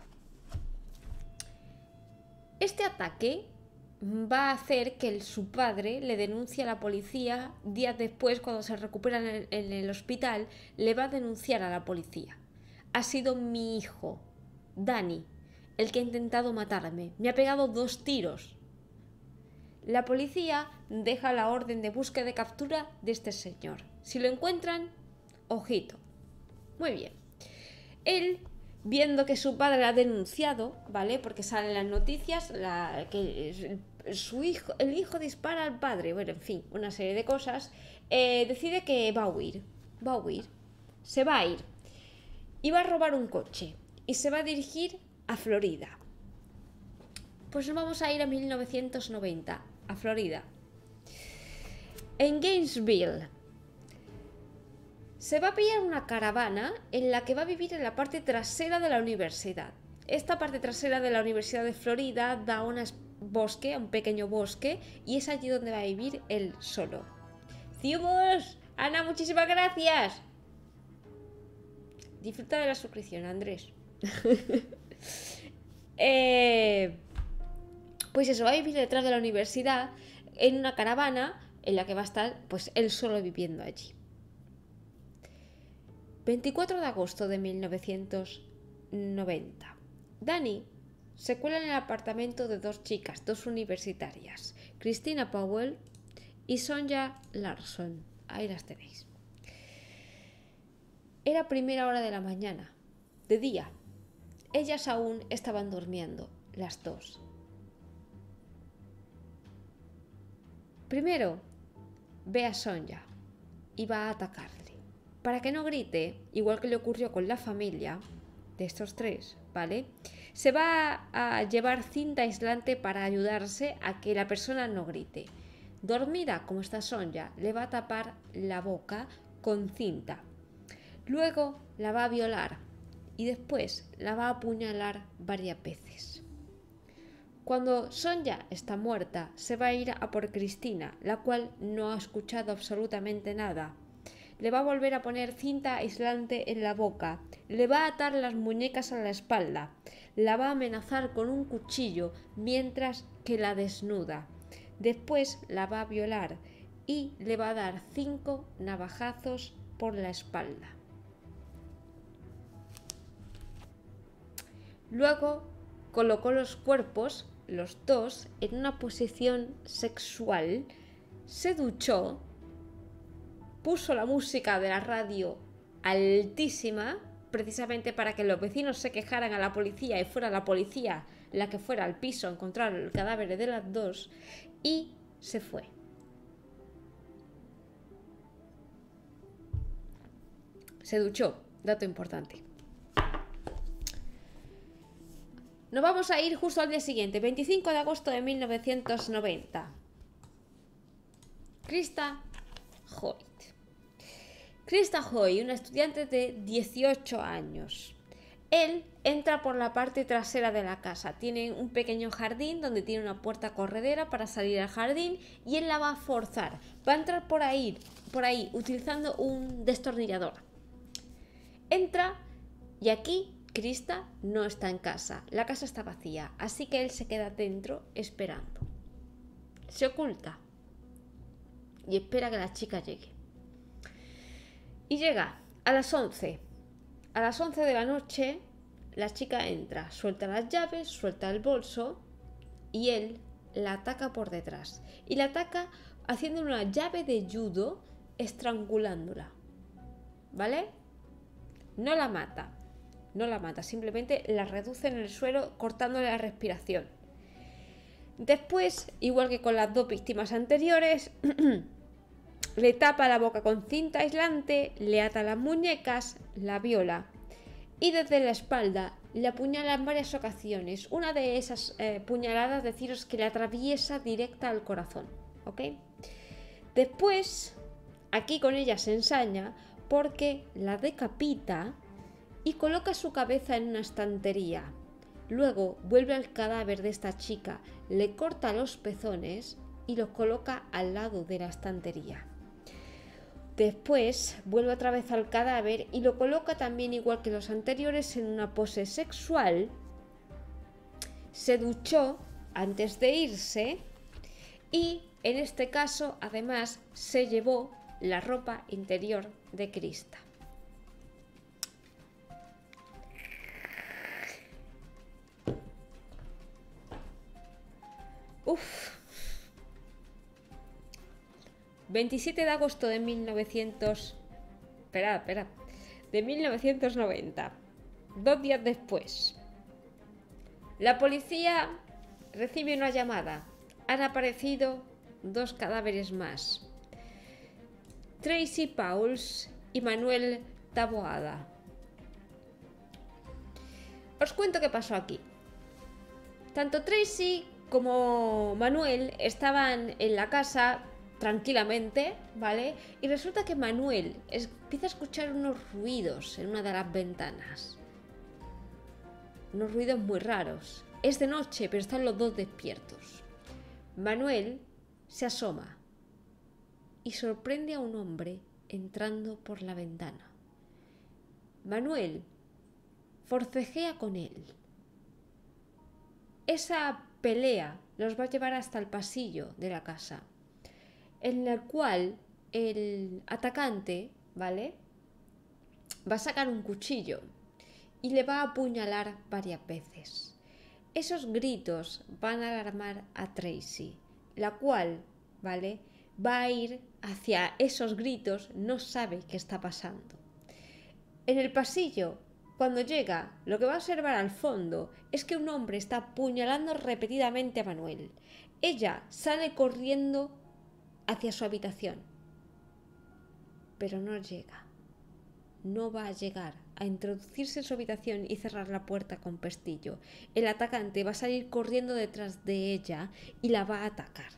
Este ataque va a hacer que su padre le denuncie a la policía. Días después, cuando se recupera en el hospital, le va a denunciar a la policía. Ha sido mi hijo, Danny, el que ha intentado matarme. Me ha pegado 2 tiros. La policía deja la orden de búsqueda de captura de este señor. Si lo encuentran, ojito. Muy bien. Él, viendo que su padre la ha denunciado, ¿vale? Porque salen las noticias, que el hijo dispara al padre, bueno, en fin, una serie de cosas, decide que va a huir. Se va a ir. Y va a robar un coche. Y se va a dirigir a Florida. Pues nos vamos a ir a 1990, a Florida. En Gainesville se va a pillar una caravana en la que va a vivir en la parte trasera de la universidad. Esta parte trasera de la Universidad de Florida da a un pequeño bosque, y es allí donde va a vivir él solo. ¡Ciubos! Ana, muchísimas gracias. Disfruta de la suscripción, Andrés. Pues eso, va a vivir detrás de la universidad en una caravana en la que va a estar pues él solo viviendo allí. 24 de agosto de 1990. Danny se cuela en el apartamento de 2 chicas, 2 universitarias, Christina Powell y Sonja Larson. Ahí las tenéis. Era primera hora de la mañana, de día. Ellas aún estaban durmiendo, las 2. Primero ve a Sonja y va a atacarle. Para que no grite, igual que le ocurrió con la familia de estos 3, ¿vale? Se va a llevar cinta aislante para ayudarse a que la persona no grite. Dormida como está Sonja, le va a tapar la boca con cinta. Luego la va a violar y después la va a apuñalar varias veces. Cuando Sonja está muerta, se va a ir a por Cristina, la cual no ha escuchado absolutamente nada. Le va a volver a poner cinta aislante en la boca, le va a atar las muñecas a la espalda, la va a amenazar con un cuchillo mientras que la desnuda. Después la va a violar y le va a dar 5 navajazos por la espalda. Luego colocó los cuerpos, los 2, en una posición sexual, se duchó, puso la música de la radio altísima, precisamente para que los vecinos se quejaran a la policía y fuera la policía la que fuera al piso a encontrar el cadáver de las 2, y se fue. Se duchó, dato importante. Nos vamos a ir justo al día siguiente, 25 de agosto de 1990. Krista Hoyt. Krista Hoyt, una estudiante de 18 años. Él entra por la parte trasera de la casa. Tiene un pequeño jardín donde tiene una puerta corredera para salir al jardín y él la va a forzar. Va a entrar por ahí utilizando un destornillador. Entra y aquí Krista no está en casa. La casa está vacía, así que él se queda dentro esperando. Se oculta y espera que la chica llegue. Y llega a las 11. A las 11 de la noche, la chica entra, suelta las llaves, suelta el bolso y él la ataca por detrás. Y la ataca haciendo una llave de judo, estrangulándola. ¿Vale? No la mata, simplemente la reduce en el suelo cortándole la respiración. Después, igual que con las dos víctimas anteriores, le tapa la boca con cinta aislante, le ata las muñecas, la viola y desde la espalda le apuñala en varias ocasiones. Una de esas puñaladas, deciros que le atraviesa directa al corazón, ¿ok? Después, aquí con ella se ensaña porque la decapita y coloca su cabeza en una estantería. Luego vuelve al cadáver de esta chica, le corta los pezones y los coloca al lado de la estantería. Después vuelve otra vez al cadáver y lo coloca también igual que los anteriores en una pose sexual. Se duchó antes de irse y en este caso además se llevó la ropa interior de Krista. Uf. 27 de agosto de 1990. 2 días después. La policía recibe una llamada. Han aparecido 2 cadáveres más. Tracy Pauls y Manuel Taboada. Os cuento qué pasó aquí. Tanto Tracy como Manuel estaban en la casa tranquilamente, ¿vale? Y resulta que Manuel empieza a escuchar unos ruidos en una de las ventanas. Unos ruidos muy raros. Es de noche, pero están los dos despiertos. Manuel se asoma y sorprende a un hombre entrando por la ventana. Manuel forcejea con él. Esa pelea los va a llevar hasta el pasillo de la casa, en el cual el atacante, ¿vale?, va a sacar un cuchillo y le va a apuñalar varias veces. Esos gritos van a alarmar a Tracy, la cual, ¿vale?, va a ir hacia esos gritos, no sabe qué está pasando. En el pasillo, cuando llega, lo que va a observar al fondo es que un hombre está apuñalando repetidamente a Manuel. Ella sale corriendo hacia su habitación, pero no llega. No va a llegar a introducirse en su habitación y cerrar la puerta con pestillo. El atacante va a salir corriendo detrás de ella y la va a atacar.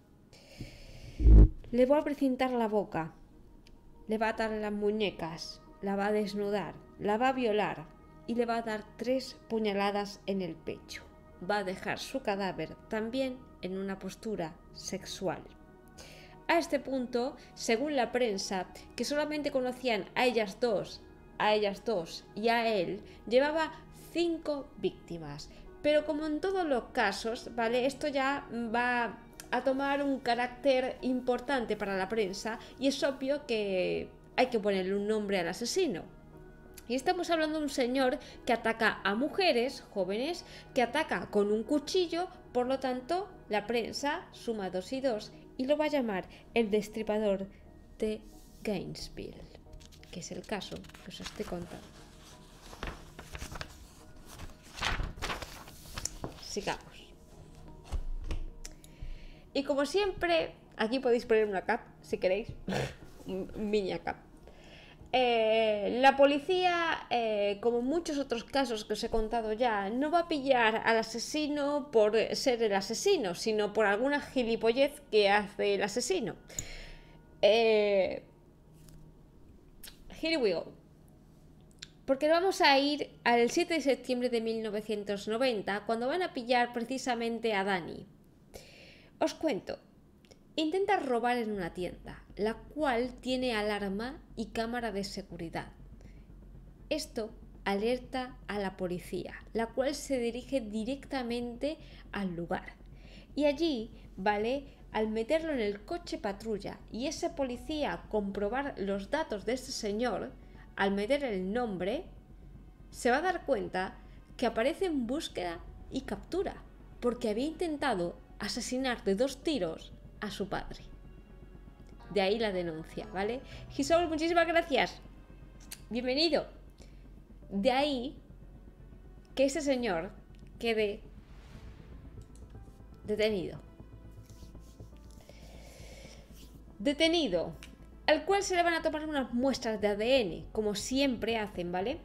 Le va a precintar la boca, le va a atar las muñecas, la va a desnudar, la va a violar y le va a dar 3 puñaladas en el pecho. Va a dejar su cadáver también en una postura sexual. A este punto, según la prensa, que solamente conocían a ellas dos y a él, llevaba 5 víctimas. Pero como en todos los casos, ¿vale?, esto ya va a tomar un carácter importante para la prensa y es obvio que hay que ponerle un nombre al asesino. Y estamos hablando de un señor que ataca a mujeres jóvenes, que ataca con un cuchillo, por lo tanto, la prensa suma 2 y 2 y lo va a llamar el destripador de Gainesville, que es el caso que os estoy contando. Sigamos. Y como siempre, aquí podéis poner una cap, si queréis, un mini cap. La policía, como en muchos otros casos que os he contado ya, no va a pillar al asesino por ser el asesino, sino por alguna gilipollez que hace el asesino. Here we go. Porque vamos a ir al 7 de septiembre de 1990, cuando van a pillar precisamente a Danny. Os cuento. Intenta robar en una tienda, la cual tiene alarma y cámara de seguridad. Esto alerta a la policía, la cual se dirige directamente al lugar. Y allí, ¿vale? Al meterlo en el coche patrulla y ese policía comprobar los datos de ese señor, al meter el nombre, se va a dar cuenta que aparece en búsqueda y captura, porque había intentado asesinar de 2 tiros a su padre. De ahí la denuncia, ¿vale? Gisol, muchísimas gracias. Bienvenido. De ahí que ese señor quede detenido. Detenido, al cual se le van a tomar unas muestras de ADN, como siempre hacen, ¿vale?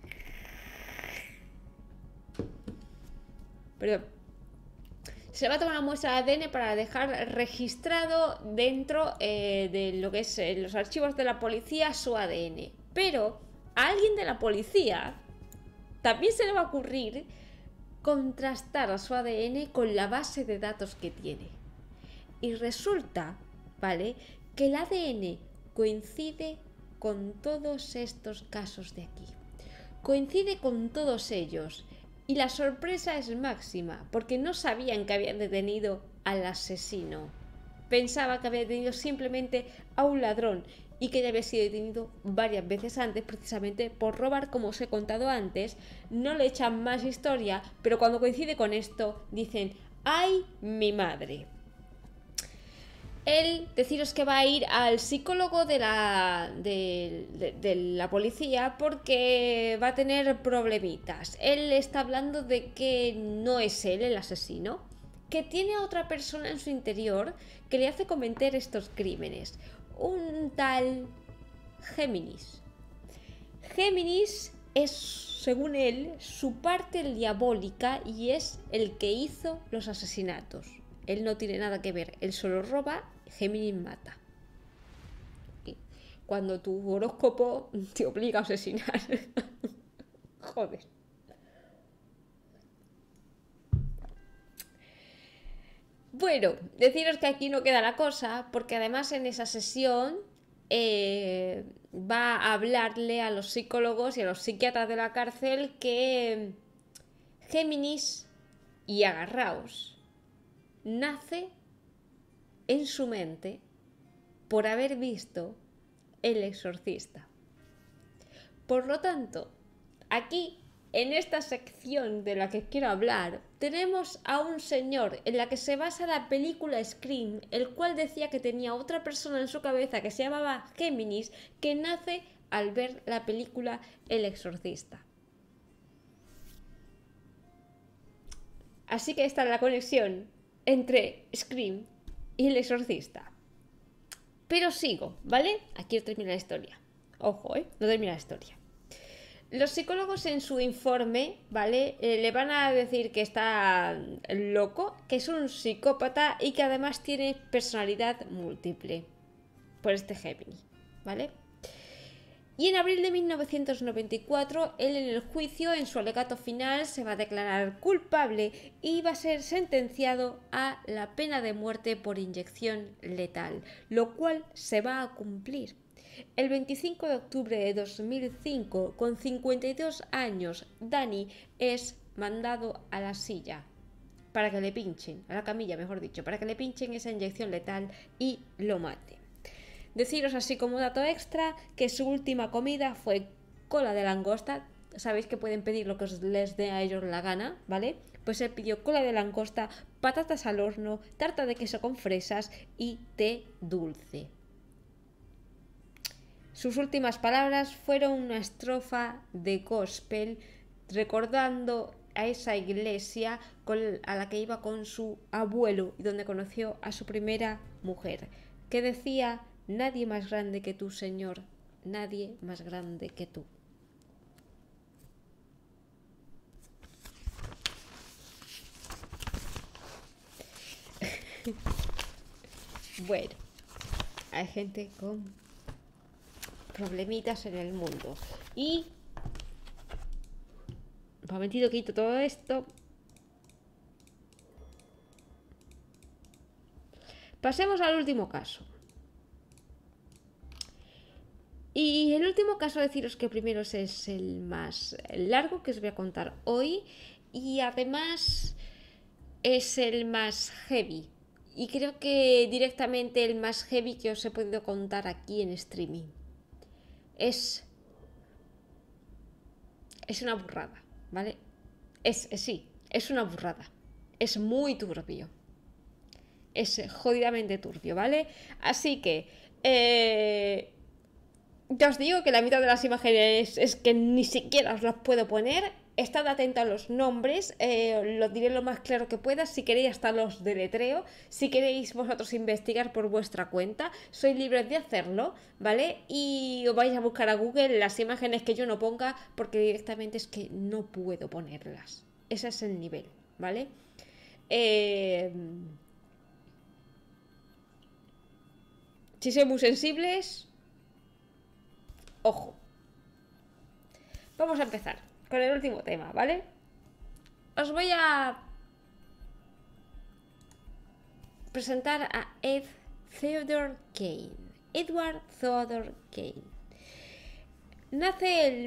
Perdón. Se va a tomar una muestra de ADN para dejar registrado dentro de lo que es los archivos de la policía su ADN. Pero a alguien de la policía también se le va a ocurrir contrastar su ADN con la base de datos que tiene. Y resulta, ¿vale?, que el ADN coincide con todos estos casos de aquí. Coincide con todos ellos. Y la sorpresa es máxima, porque no sabían que habían detenido al asesino. Pensaba que había detenido simplemente a un ladrón y que ya había sido detenido varias veces antes, precisamente por robar, como os he contado antes. No le echan más historia, pero cuando coincide con esto, dicen: ¡ay, mi madre! Él, deciros que va a ir al psicólogo de la policía porque va a tener problemitas. Él está hablando de que no es él el asesino, que tiene a otra persona en su interior que le hace cometer estos crímenes. Un tal Géminis. Géminis es, según él, su parte diabólica y es el que hizo los asesinatos. Él no tiene nada que ver, él solo roba, Géminis mata. Cuando tu horóscopo te obliga a asesinar. Joder. Bueno, deciros que aquí no queda la cosa, porque además en esa sesión va a hablarle a los psicólogos y a los psiquiatras de la cárcel que Géminis, y agarraos, nace en su mente por haber visto El Exorcista. Por lo tanto, aquí, en esta sección de la que quiero hablar, tenemos a un señor en la que se basa la película Scream, el cual decía que tenía otra persona en su cabeza que se llamaba Géminis, que nace al ver la película El Exorcista. Así que esta es la conexión entre Scream y El Exorcista. Pero sigo, ¿vale? Aquí termina la historia. Ojo, no termina la historia. Los psicólogos en su informe, ¿vale? Le van a decir que está loco, que es un psicópata y que además tiene personalidad múltiple por este Géminis, ¿vale? Y en abril de 1994, él en el juicio, en su alegato final, se va a declarar culpable y va a ser sentenciado a la pena de muerte por inyección letal, lo cual se va a cumplir. El 25 de octubre de 2005, con 52 años, Danny es mandado a la silla para que le pinchen, a la camilla mejor dicho, para que le pinchen esa inyección letal y lo mate. Deciros así como dato extra que su última comida fue cola de langosta. Sabéis que pueden pedir lo que les dé a ellos la gana, ¿vale? Pues él pidió cola de langosta, patatas al horno, tarta de queso con fresas y té dulce. Sus últimas palabras fueron una estrofa de gospel recordando a esa iglesia a la que iba con su abuelo y donde conoció a su primera mujer, que decía: nadie más grande que tú, Señor, nadie más grande que tú. Bueno, hay gente con problemitas en el mundo. Y un momentito, quito todo esto. Pasemos al último caso. Y el último caso, deciros que primero es el más largo que os voy a contar hoy. Y además es el más heavy. Y creo que directamente el más heavy que os he podido contar aquí en streaming. Es una burrada, ¿vale? Sí, es una burrada. Es muy turbio. Es jodidamente turbio, ¿vale? Así que ya os digo que la mitad de las imágenes es que ni siquiera os las puedo poner. Estad atentos a los nombres, lo diré lo más claro que pueda. Si queréis hasta los deletreo. Si queréis vosotros investigar por vuestra cuenta, sois libres de hacerlo, ¿vale? Y os vais a buscar a Google las imágenes que yo no ponga, porque directamente es que no puedo ponerlas. Ese es el nivel, ¿vale? Si sois muy sensibles, ojo. Vamos a empezar con el último tema, ¿vale? Os voy a presentar a Theodore Kane. Edward Theodore Kane. Nace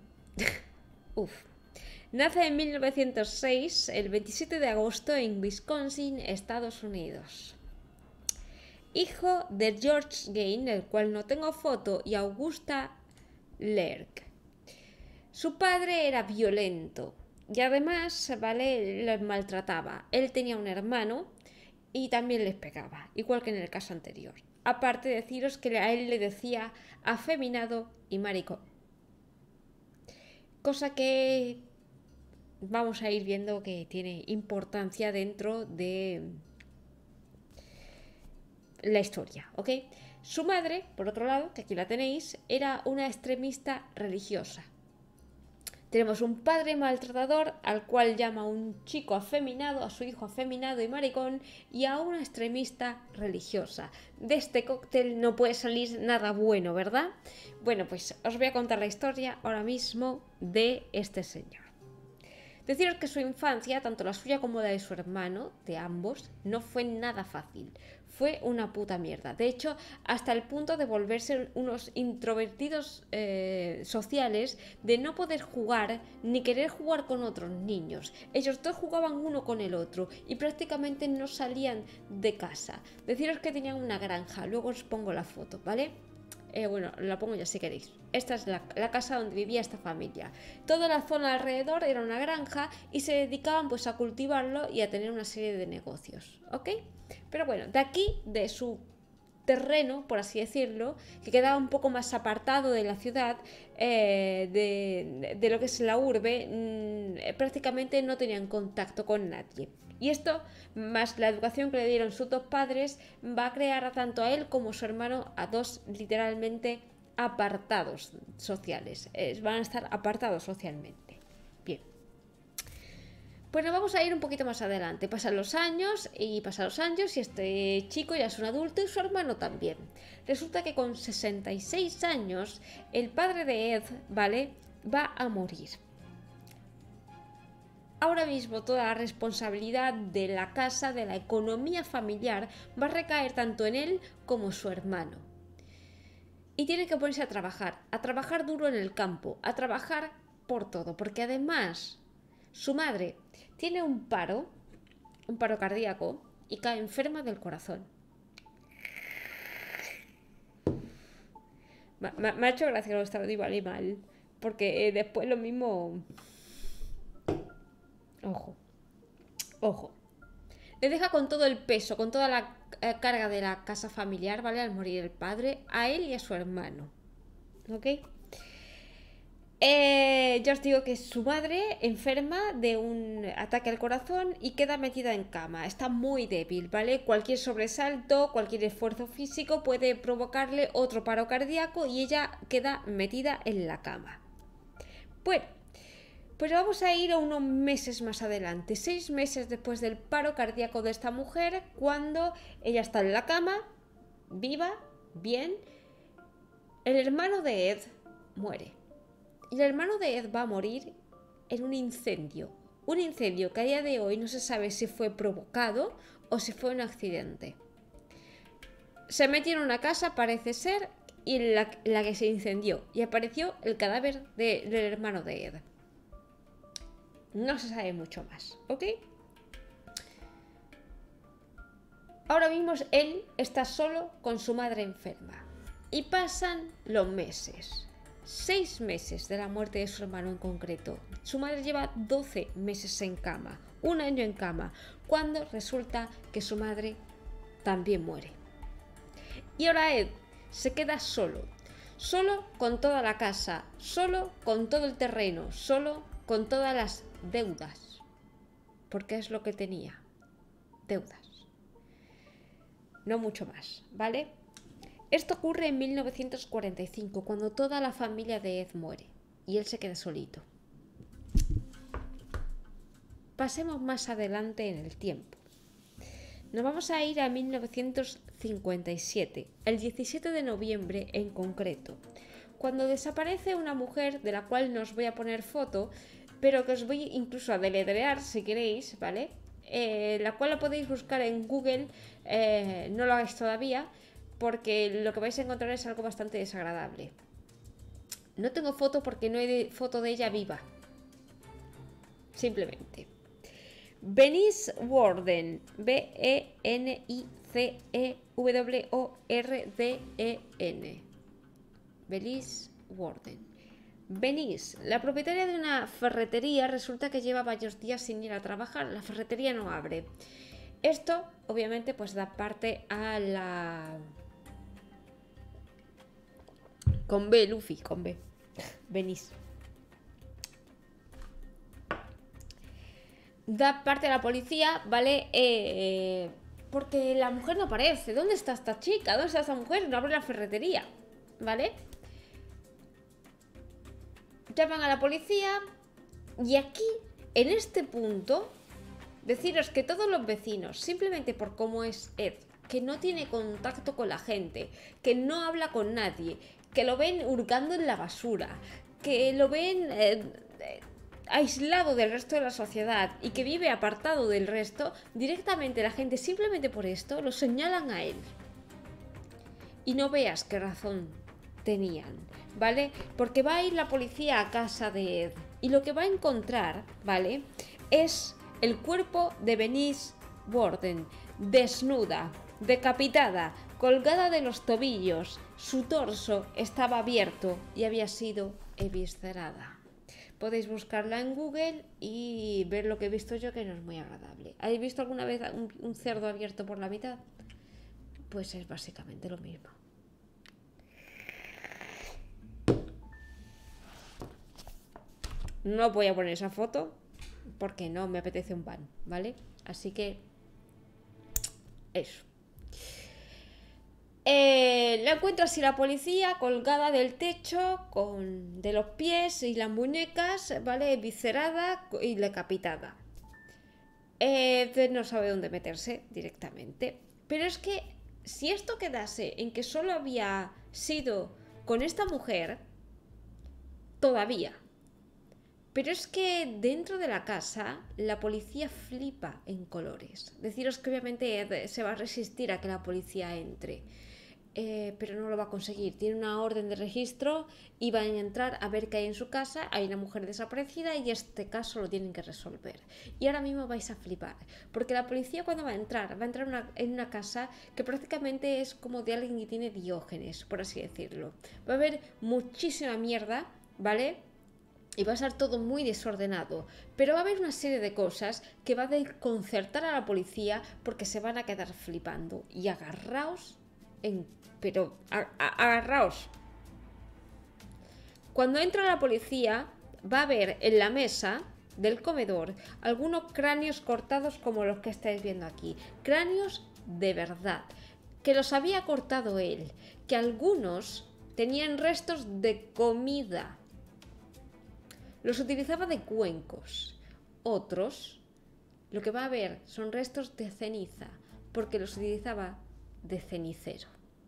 en 1906, el 27 de agosto, en Wisconsin, Estados Unidos. Hijo de George Kane, del cual no tengo foto, y Augusta Lerck. Su padre era violento y además, ¿vale?, les maltrataba. Él tenía un hermano y también les pegaba, igual que en el caso anterior. Aparte de deciros que a él le decía afeminado y maricón. Cosa que vamos a ir viendo que tiene importancia dentro de la historia, ¿ok? Su madre, por otro lado, que aquí la tenéis, era una extremista religiosa. Tenemos un padre maltratador al cual llama a un chico afeminado, a su hijo afeminado y maricón, y a una extremista religiosa. De este cóctel no puede salir nada bueno, ¿verdad? Bueno, pues os voy a contar la historia ahora mismo de este señor. Deciros que su infancia, tanto la suya como la de su hermano, de ambos, no fue nada fácil. Fue una puta mierda. De hecho, hasta el punto de volverse unos introvertidos sociales, de no poder jugar ni querer jugar con otros niños. Ellos dos jugaban uno con el otro y prácticamente no salían de casa. Deciros que tenían una granja. Luego os pongo la foto, ¿vale? Bueno, la pongo ya si queréis. Esta es la casa donde vivía esta familia. Toda la zona alrededor era una granja y se dedicaban pues a cultivarlo y a tener una serie de negocios, ¿ok? Pero bueno, de aquí, de su terreno, por así decirlo, que quedaba un poco más apartado de la ciudad, de lo que es la urbe, prácticamente no tenían contacto con nadie. Y esto, más la educación que le dieron sus dos padres, va a crear tanto a él como a su hermano a dos literalmente apartados sociales. Van a estar apartados socialmente. Bien. Bueno, vamos a ir un poquito más adelante. Pasan los años y este chico ya es un adulto y su hermano también. Resulta que con 66 años el padre de Ed, ¿vale?, va a morir. Ahora mismo toda la responsabilidad de la casa, de la economía familiar, va a recaer tanto en él como su hermano. Y tiene que ponerse a trabajar duro en el campo, a trabajar por todo, porque además su madre tiene un paro cardíaco y cae enferma del corazón. Me ha hecho gracia que lo estaba igual y mal, porque después lo mismo... Ojo. Le deja con todo el peso, con toda la carga de la casa familiar, ¿vale?, al morir el padre, a él y a su hermano. ¿Ok? Ya os digo que su madre enferma de un ataque al corazón y queda metida en cama. Está muy débil, ¿vale? Cualquier sobresalto, cualquier esfuerzo físico puede provocarle otro paro cardíaco y ella queda metida en la cama. Bueno, pues vamos a ir a unos meses más adelante, 6 meses después del paro cardíaco de esta mujer, cuando ella está en la cama, viva, bien. El hermano de Ed muere. Y el hermano de Ed va a morir en un incendio. Un incendio que a día de hoy no se sabe si fue provocado o si fue un accidente. Se metió en una casa, parece ser, y la que se incendió. Y apareció el cadáver del hermano de Ed. No se sabe mucho más, ¿ok? Ahora mismo él está solo con su madre enferma. Y pasan los meses. 6 meses de la muerte de su hermano en concreto. Su madre lleva 12 meses en cama, 1 año en cama, cuando resulta que su madre también muere. Y ahora Ed se queda solo, solo con toda la casa, solo con todo el terreno, solo con todas las deudas. Porque es lo que tenía, deudas. No mucho más, ¿vale? Esto ocurre en 1945, cuando toda la familia de Ed muere y él se queda solito. Pasemos más adelante en el tiempo. Nos vamos a ir a 1957, el 17 de noviembre en concreto, cuando desaparece una mujer de la cual no os voy a poner foto, pero que os voy incluso a deletrear si queréis, ¿vale? La cual la podéis buscar en Google, no lo hagáis todavía, porque lo que vais a encontrar es algo bastante desagradable. No tengo foto porque no hay foto de ella viva. Simplemente. Benice Warden. B-E-N-I-C-E-W-O-R-D-E-N. Benice Warden. Benice, la propietaria de una ferretería, resulta que lleva varios días sin ir a trabajar. La ferretería no abre. Esto, obviamente, pues da parte a la... Con B, Luffy, con B. Venís. Da parte a la policía, ¿vale? Porque la mujer no aparece. ¿Dónde está esta chica? ¿Dónde está esta mujer? No abre la ferretería, ¿vale? Llaman a la policía y aquí, en este punto, deciros que todos los vecinos, simplemente por cómo es Ed, que no tiene contacto con la gente, que no habla con nadie, que lo ven hurgando en la basura, que lo ven aislado del resto de la sociedad y que vive apartado del resto, directamente la gente, simplemente por esto, lo señalan a él. Y no veas qué razón tenían, ¿vale? Porque va a ir la policía a casa de Ed y lo que va a encontrar, ¿vale? Es el cuerpo de Benice Warden, desnuda, decapitada, colgada de los tobillos. Su torso estaba abierto y había sido eviscerada. Podéis buscarla en Google y ver lo que he visto yo, que no es muy agradable. ¿Habéis visto alguna vez un cerdo abierto por la mitad? Pues es básicamente lo mismo. No voy a poner esa foto porque no me apetece un pan, ¿vale? Así que eso. La encuentra así la policía, colgada del techo, de los pies y las muñecas, ¿vale? Viscerada y decapitada. No sabe dónde meterse directamente. Pero es que si esto quedase en que solo había sido con esta mujer, todavía. Pero es que dentro de la casa la policía flipa en colores. Deciros que obviamente se va a resistir a que la policía entre. Pero no lo va a conseguir. Tiene una orden de registro y van a entrar a ver qué hay en su casa. Hay una mujer desaparecida y este caso lo tienen que resolver. Y ahora mismo vais a flipar, porque la policía cuando va a entrar en una casa que prácticamente es como de alguien que tiene Diógenes, por así decirlo. Va a haber muchísima mierda, ¿vale? Y va a ser todo muy desordenado, pero va a haber una serie de cosas que va a desconcertar a la policía porque se van a quedar flipando. Y agarraos agarraos. Cuando entra la policía, va a ver en la mesa del comedor algunos cráneos cortados como los que estáis viendo aquí. Cráneos de verdad, que los había cortado él, que algunos tenían restos de comida. Los utilizaba de cuencos. Otros, lo que va a ver son restos de ceniza, porque los utilizaba de cenicero.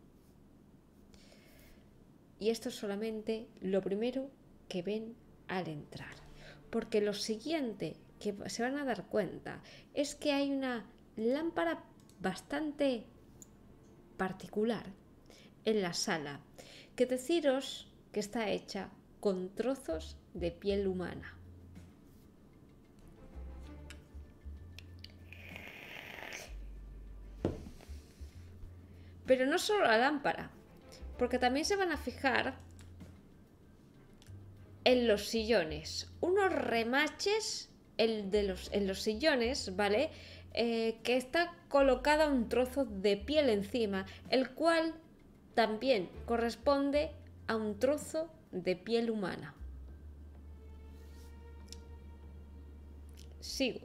Y esto es solamente lo primero que ven al entrar. Porque lo siguiente que se van a dar cuenta es que hay una lámpara bastante particular en la sala, que deciros que está hecha con trozos de piel humana. Pero no solo la lámpara, porque también se van a fijar en los sillones, unos remaches en los sillones, ¿vale? Que está colocada un trozo de piel encima, el cual también corresponde a un trozo de piel humana. Sigo.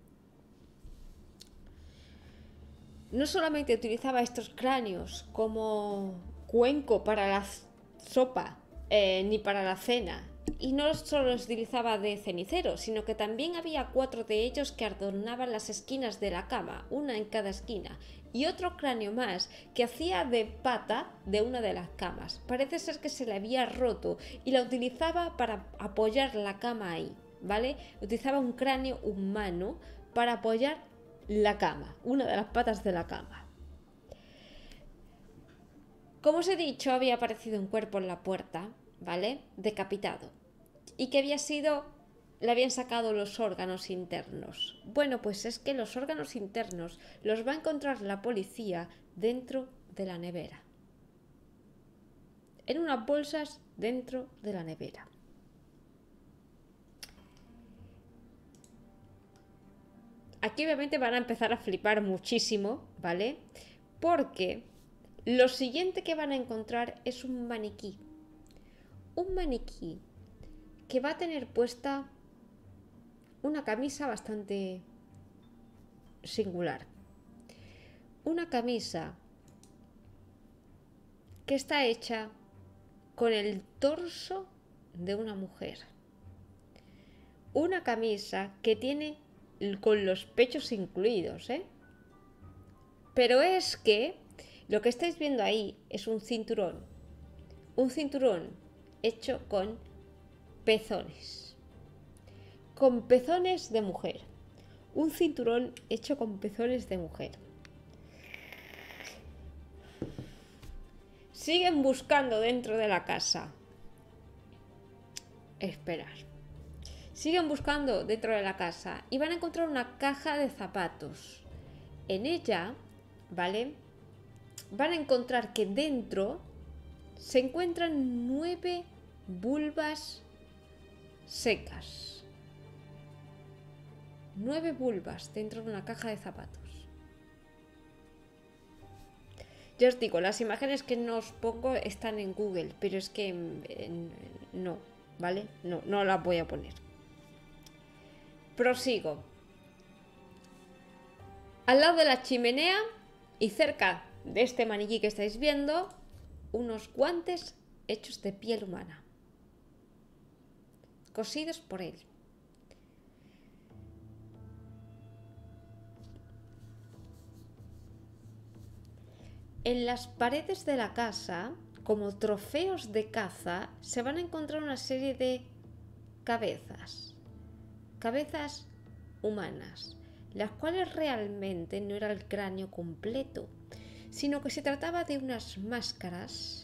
No solamente utilizaba estos cráneos como cuenco para la sopa, ni para la cena, y no solo los utilizaba de cenicero, sino que también había 4 de ellos que adornaban las esquinas de la cama, una en cada esquina, y otro cráneo más que hacía de pata de una de las camas. Parece ser que se le había roto y la utilizaba para apoyar la cama ahí, ¿vale? Utilizaba un cráneo humano para apoyar la cama, una de las patas de la cama. Como os he dicho, había aparecido un cuerpo en la puerta, ¿vale? Decapitado. Y que le habían sacado los órganos internos. Bueno, pues es que los órganos internos los va a encontrar la policía dentro de la nevera. En unas bolsas dentro de la nevera. Aquí obviamente van a empezar a flipar muchísimo, ¿vale? Porque lo siguiente que van a encontrar es un maniquí. Un maniquí que va a tener puesta una camisa bastante singular. Una camisa que está hecha con el torso de una mujer. Una camisa que tiene con los pechos incluidos, ¿eh? Pero es que lo que estáis viendo ahí es un cinturón. Un cinturón hecho con pezones. Con pezones de mujer. Un cinturón hecho con pezones de mujer. Siguen buscando dentro de la casa. Esperar. Siguen buscando dentro de la casa y van a encontrar una caja de zapatos. En ella, ¿vale? Van a encontrar que dentro se encuentran 9 vulvas secas. 9 vulvas dentro de una caja de zapatos. Ya os digo, las imágenes que no os pongo están en Google, pero es que no, ¿vale? No las voy a poner. Prosigo. Al lado de la chimenea y cerca de este maniquí que estáis viendo, unos guantes hechos de piel humana, cosidos por él. En las paredes de la casa, como trofeos de caza, se van a encontrar una serie de cabezas. Cabezas humanas, las cuales realmente no era el cráneo completo, sino que se trataba de unas máscaras,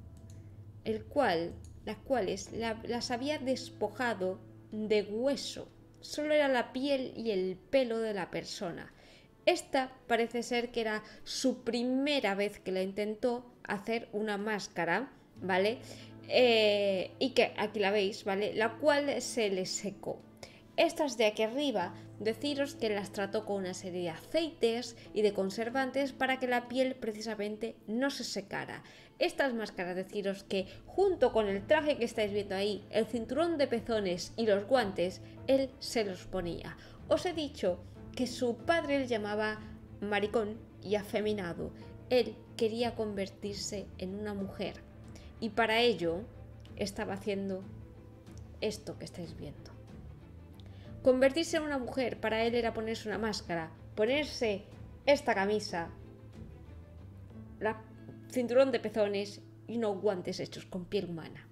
las cuales las había despojado de hueso. Solo era la piel y el pelo de la persona. Esta parece ser que era su primera vez que la intentó hacer una máscara, ¿vale? Y que aquí la veis, ¿vale? La cual se le secó. Estas de aquí arriba, deciros que las trató con una serie de aceites y de conservantes para que la piel precisamente no se secara. Estas máscaras, deciros que junto con el traje que estáis viendo ahí, el cinturón de pezones y los guantes, él se los ponía. Os he dicho que su padre le llamaba maricón y afeminado. Él quería convertirse en una mujer y para ello estaba haciendo esto que estáis viendo. Convertirse en una mujer para él era ponerse una máscara, ponerse esta camisa, la cinturón de pezones y unos guantes hechos con piel humana.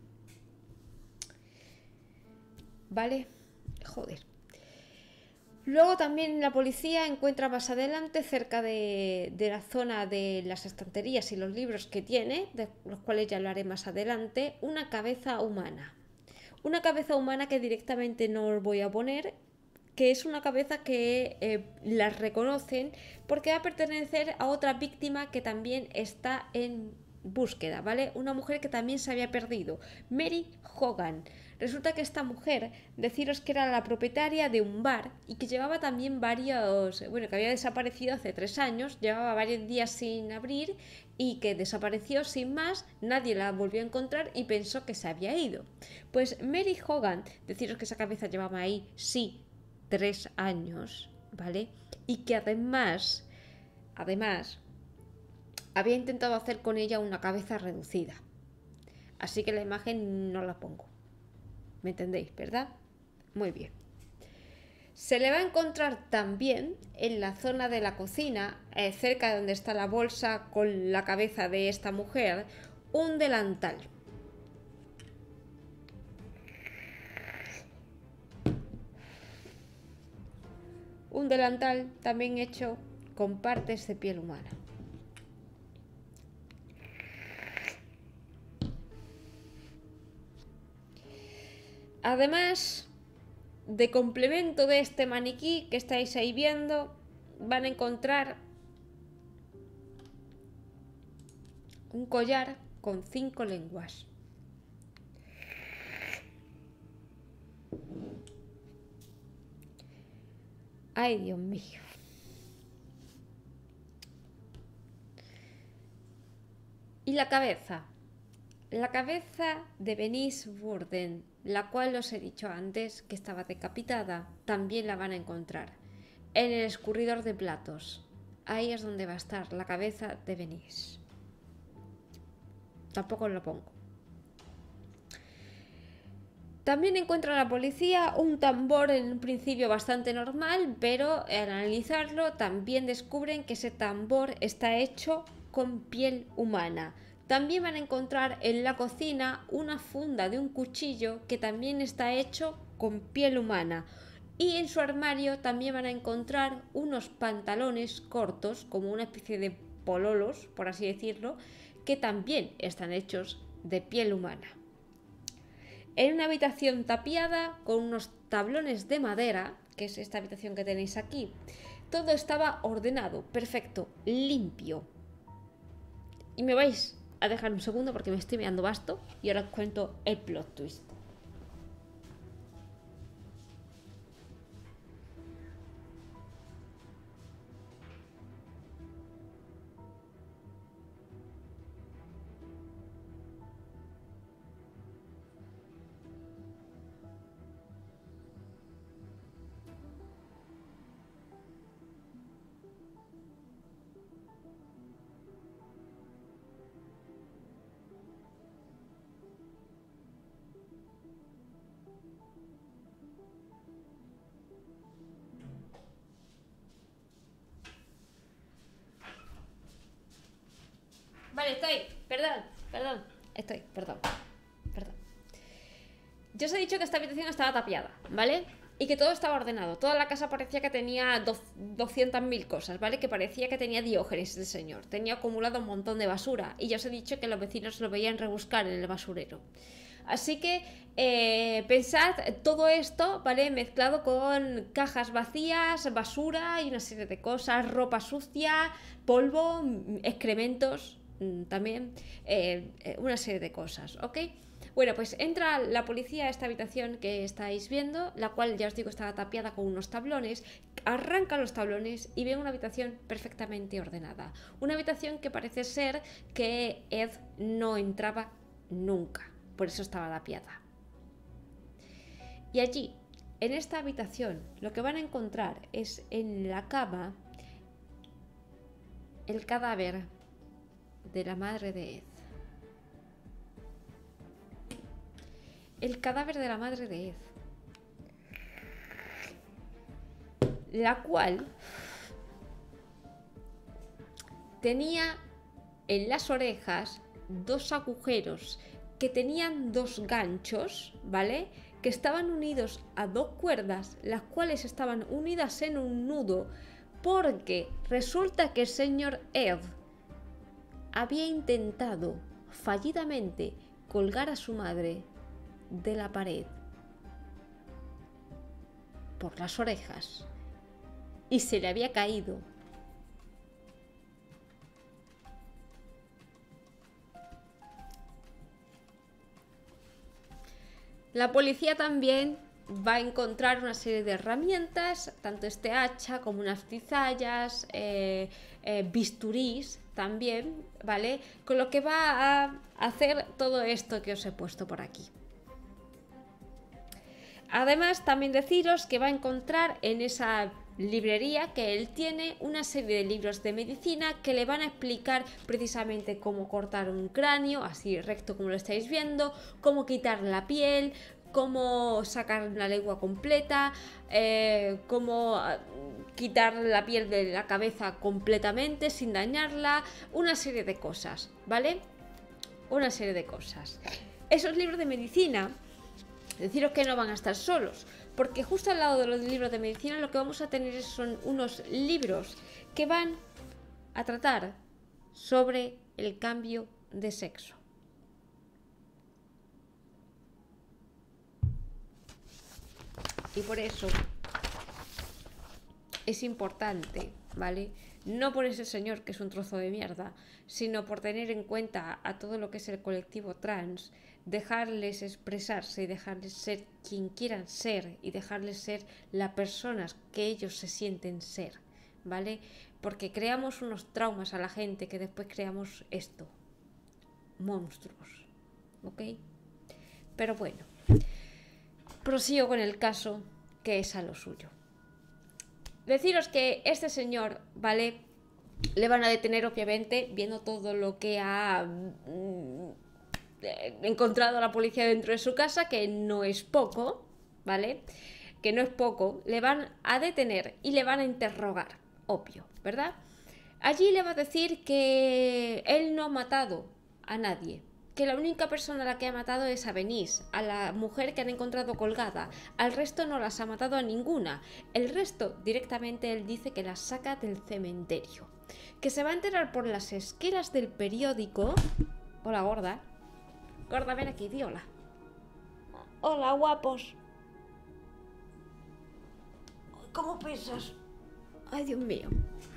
¿Vale? Joder. Luego también la policía encuentra más adelante, cerca de la zona de las estanterías y los libros que tiene, de los cuales ya hablaré más adelante, una cabeza humana. Una cabeza humana que directamente no os voy a poner, que es una cabeza que la reconocen porque va a pertenecer a otra víctima que también está en búsqueda, ¿vale? Una mujer que también se había perdido, Mary Hogan. Resulta que esta mujer, deciros que era la propietaria de un bar y que llevaba también varios, bueno, que había desaparecido hace 3 años, llevaba varios días sin abrir y que desapareció sin más, nadie la volvió a encontrar y pensó que se había ido. Pues Mary Hogan, deciros que esa cabeza llevaba ahí, sí, 3 años, ¿vale? Y que además, había intentado hacer con ella una cabeza reducida. Así que la imagen no la pongo. ¿Me entendéis, verdad? Muy bien. Se le va a encontrar también en la zona de la cocina, cerca de donde está la bolsa con la cabeza de esta mujer, un delantal. Un delantal también hecho con partes de piel humana. Además, de complemento de este maniquí que estáis ahí viendo, van a encontrar un collar con 5 lenguas. Ay, Dios mío. Y la cabeza. La cabeza de Bernice Worden, la cual os he dicho antes que estaba decapitada, también la van a encontrar en el escurridor de platos. Ahí es donde va a estar la cabeza de Bernice. Tampoco os lo pongo. También encuentra la policía un tambor en un principio bastante normal, pero al analizarlo también descubren que ese tambor está hecho con piel humana. También van a encontrar en la cocina una funda de un cuchillo que también está hecho con piel humana. Y en su armario también van a encontrar unos pantalones cortos, como una especie de pololos, por así decirlo, que también están hechos de piel humana. En una habitación tapiada con unos tablones de madera, que es esta habitación que tenéis aquí, todo estaba ordenado, perfecto, limpio. Y me vais a dejar un segundo porque me estoy meando basto y ahora os cuento el plot twist. Vale, perdón. Yo os he dicho que esta habitación estaba tapiada, ¿vale? Y que todo estaba ordenado. Toda la casa parecía que tenía 200.000 cosas, ¿vale? Que parecía que tenía Diógenes el señor. Tenía acumulado un montón de basura. Y ya os he dicho que los vecinos lo veían rebuscar en el basurero. Así que pensad todo esto, ¿vale? Mezclado con cajas vacías, basura y una serie de cosas. Ropa sucia, polvo, excrementos también. Una serie de cosas, ¿ok? Bueno, pues entra la policía a esta habitación que estáis viendo, la cual ya os digo estaba tapiada con unos tablones, arranca los tablones y ve una habitación perfectamente ordenada. Una habitación que parece ser que Ed no entraba nunca, por eso estaba tapiada. Y allí, en esta habitación, lo que van a encontrar es en la cama el cadáver de la madre de Ed. El cadáver de la madre de Ed. La cual tenía en las orejas 2 agujeros que tenían 2 ganchos, ¿vale? Que estaban unidos a 2 cuerdas, las cuales estaban unidas en un nudo, porque resulta que el señor Ed había intentado fallidamente colgar a su madre de la pared por las orejas y se le había caído. La policía también va a encontrar una serie de herramientas, tanto este hacha como unas cizallas, bisturís también, ¿vale? Con lo que va a hacer todo esto que os he puesto por aquí. Además, también deciros que va a encontrar en esa librería que él tiene una serie de libros de medicina que le van a explicar precisamente cómo cortar un cráneo, así recto como lo estáis viendo, cómo quitar la piel, cómo sacar la lengua completa, cómo quitar la piel de la cabeza completamente sin dañarla, una serie de cosas, ¿vale? Una serie de cosas. Esos libros de medicina, deciros que no van a estar solos, porque justo al lado de los libros de medicina lo que vamos a tener son unos libros que van a tratar sobre el cambio de sexo. Y por eso es importante, ¿vale? No por ese señor que es un trozo de mierda, sino por tener en cuenta a todo lo que es el colectivo trans, dejarles expresarse y dejarles ser quien quieran ser y dejarles ser las personas que ellos se sienten ser, ¿vale? Porque creamos unos traumas a la gente que después creamos esto, monstruos, ¿ok? Pero bueno, prosigo con el caso, que es a lo suyo. Deciros que este señor, ¿vale? Le van a detener, obviamente, viendo todo lo que ha encontrado la policía dentro de su casa, que no es poco, ¿vale? Que no es poco. Le van a detener y le van a interrogar, obvio, ¿verdad? Allí le va a decir que él no ha matado a nadie, que la única persona a la que ha matado es a Benisse, a la mujer que han encontrado colgada. Al resto no las ha matado a ninguna. El resto, directamente él dice que las saca del cementerio. Que se va a enterar por las esquelas del periódico. Hola, gorda. Gorda, ven aquí, di hola. Hola, guapos. ¿Cómo pesas? Ay, Dios mío.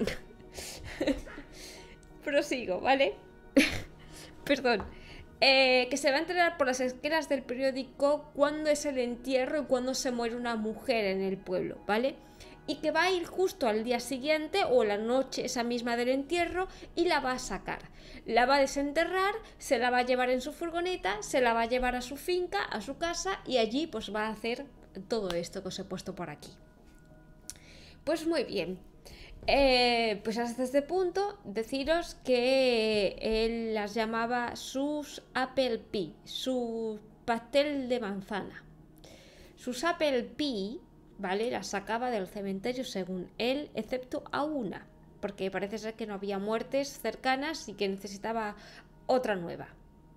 Prosigo, ¿vale? Perdón. Que se va a enterar por las esquelas del periódico cuándo es el entierro y cuándo se muere una mujer en el pueblo, ¿vale? Y que va a ir justo al día siguiente o la noche esa misma del entierro y la va a sacar. La va a desenterrar, se la va a llevar en su furgoneta, se la va a llevar a su finca, a su casa y allí pues va a hacer todo esto que os he puesto por aquí. Pues muy bien. Pues hasta este punto deciros que él las llamaba sus apple pie, su pastel de manzana. Sus apple pie, ¿vale? Las sacaba del cementerio según él, excepto a una, porque parece ser que no había muertes cercanas y que necesitaba otra nueva.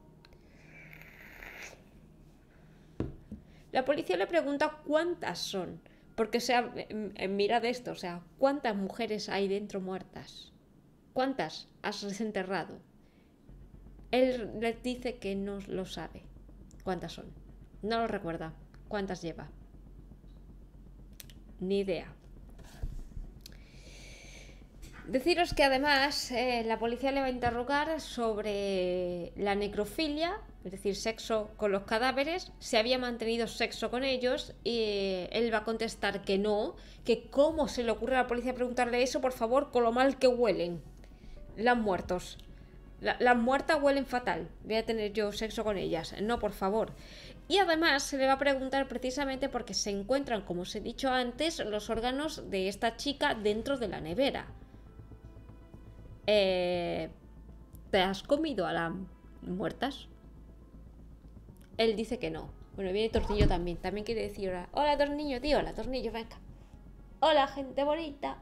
La policía le pregunta cuántas son. Porque, o sea, mirad esto, o sea, ¿cuántas mujeres hay dentro muertas? ¿Cuántas has desenterrado? Él les dice que no lo sabe. ¿Cuántas son? No lo recuerda. ¿Cuántas lleva? Ni idea. Deciros que además la policía le va a interrogar sobre la necrofilia, es decir, sexo con los cadáveres, si había mantenido sexo con ellos, y él va a contestar que no, que cómo se le ocurre a la policía preguntarle eso, por favor, con lo mal que huelen las muertos. Las muertas huelen fatal, voy a tener yo sexo con ellas, no, por favor. Y además se le va a preguntar precisamente porque se encuentran, como os he dicho antes, los órganos de esta chica dentro de la nevera. ¿Te has comido a las muertas? Él dice que no. Bueno, viene Tornillo también. También quiere decir hola. Hola, Tornillo, tío. Hola, Tornillo, venga. Hola, gente bonita.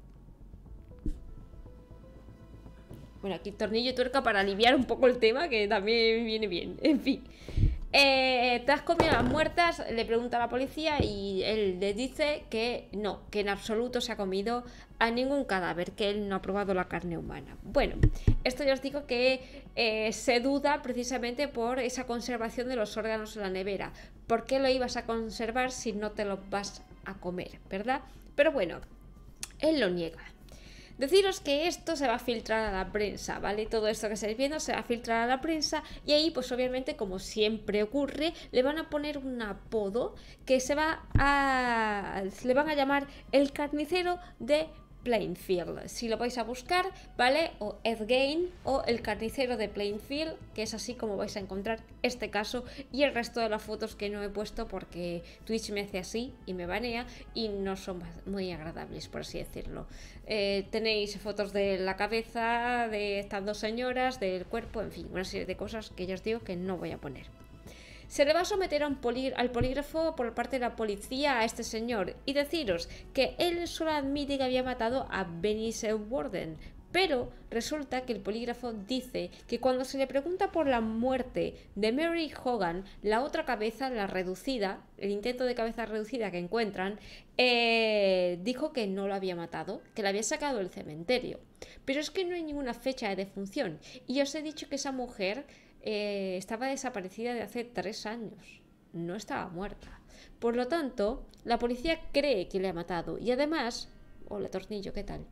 Bueno, aquí Tornillo y Tuerca para aliviar un poco el tema, que también viene bien. En fin. ¿Te has comido las muertas? Le pregunta a la policía y él le dice que no, que en absoluto se ha comido a ningún cadáver, que él no ha probado la carne humana. Bueno, esto ya os digo que se duda precisamente por esa conservación de los órganos en la nevera. ¿Por qué lo ibas a conservar si no te lo vas a comer, verdad? Pero bueno, él lo niega. Deciros que esto se va a filtrar a la prensa, ¿vale? Todo esto que estáis viendo se va a filtrar a la prensa y ahí, pues obviamente, como siempre ocurre, le van a poner un apodo que le van a llamar el carnicero de Plainfield. Si lo vais a buscar, ¿vale? O Ed Gein o el carnicero de Plainfield, que es así como vais a encontrar este caso y el resto de las fotos que no he puesto porque Twitch me hace así y me banea y no son muy agradables, por así decirlo. Tenéis fotos de la cabeza de estas dos señoras, del cuerpo, en fin, una serie de cosas que ya os digo que no voy a poner. Se le va a someter al polígrafo por parte de la policía a este señor y deciros que él solo admite que había matado a Benice Warden, pero resulta que el polígrafo dice que cuando se le pregunta por la muerte de Mary Hogan, la otra cabeza, la reducida, el intento de cabeza reducida que encuentran, dijo que no lo había matado, que la había sacado del cementerio. Pero es que no hay ninguna fecha de defunción y os he dicho que esa mujer estaba desaparecida de hace 3 años. No estaba muerta. Por lo tanto, la policía cree que le ha matado. Y además... Hola, Tornillo, ¿qué tal?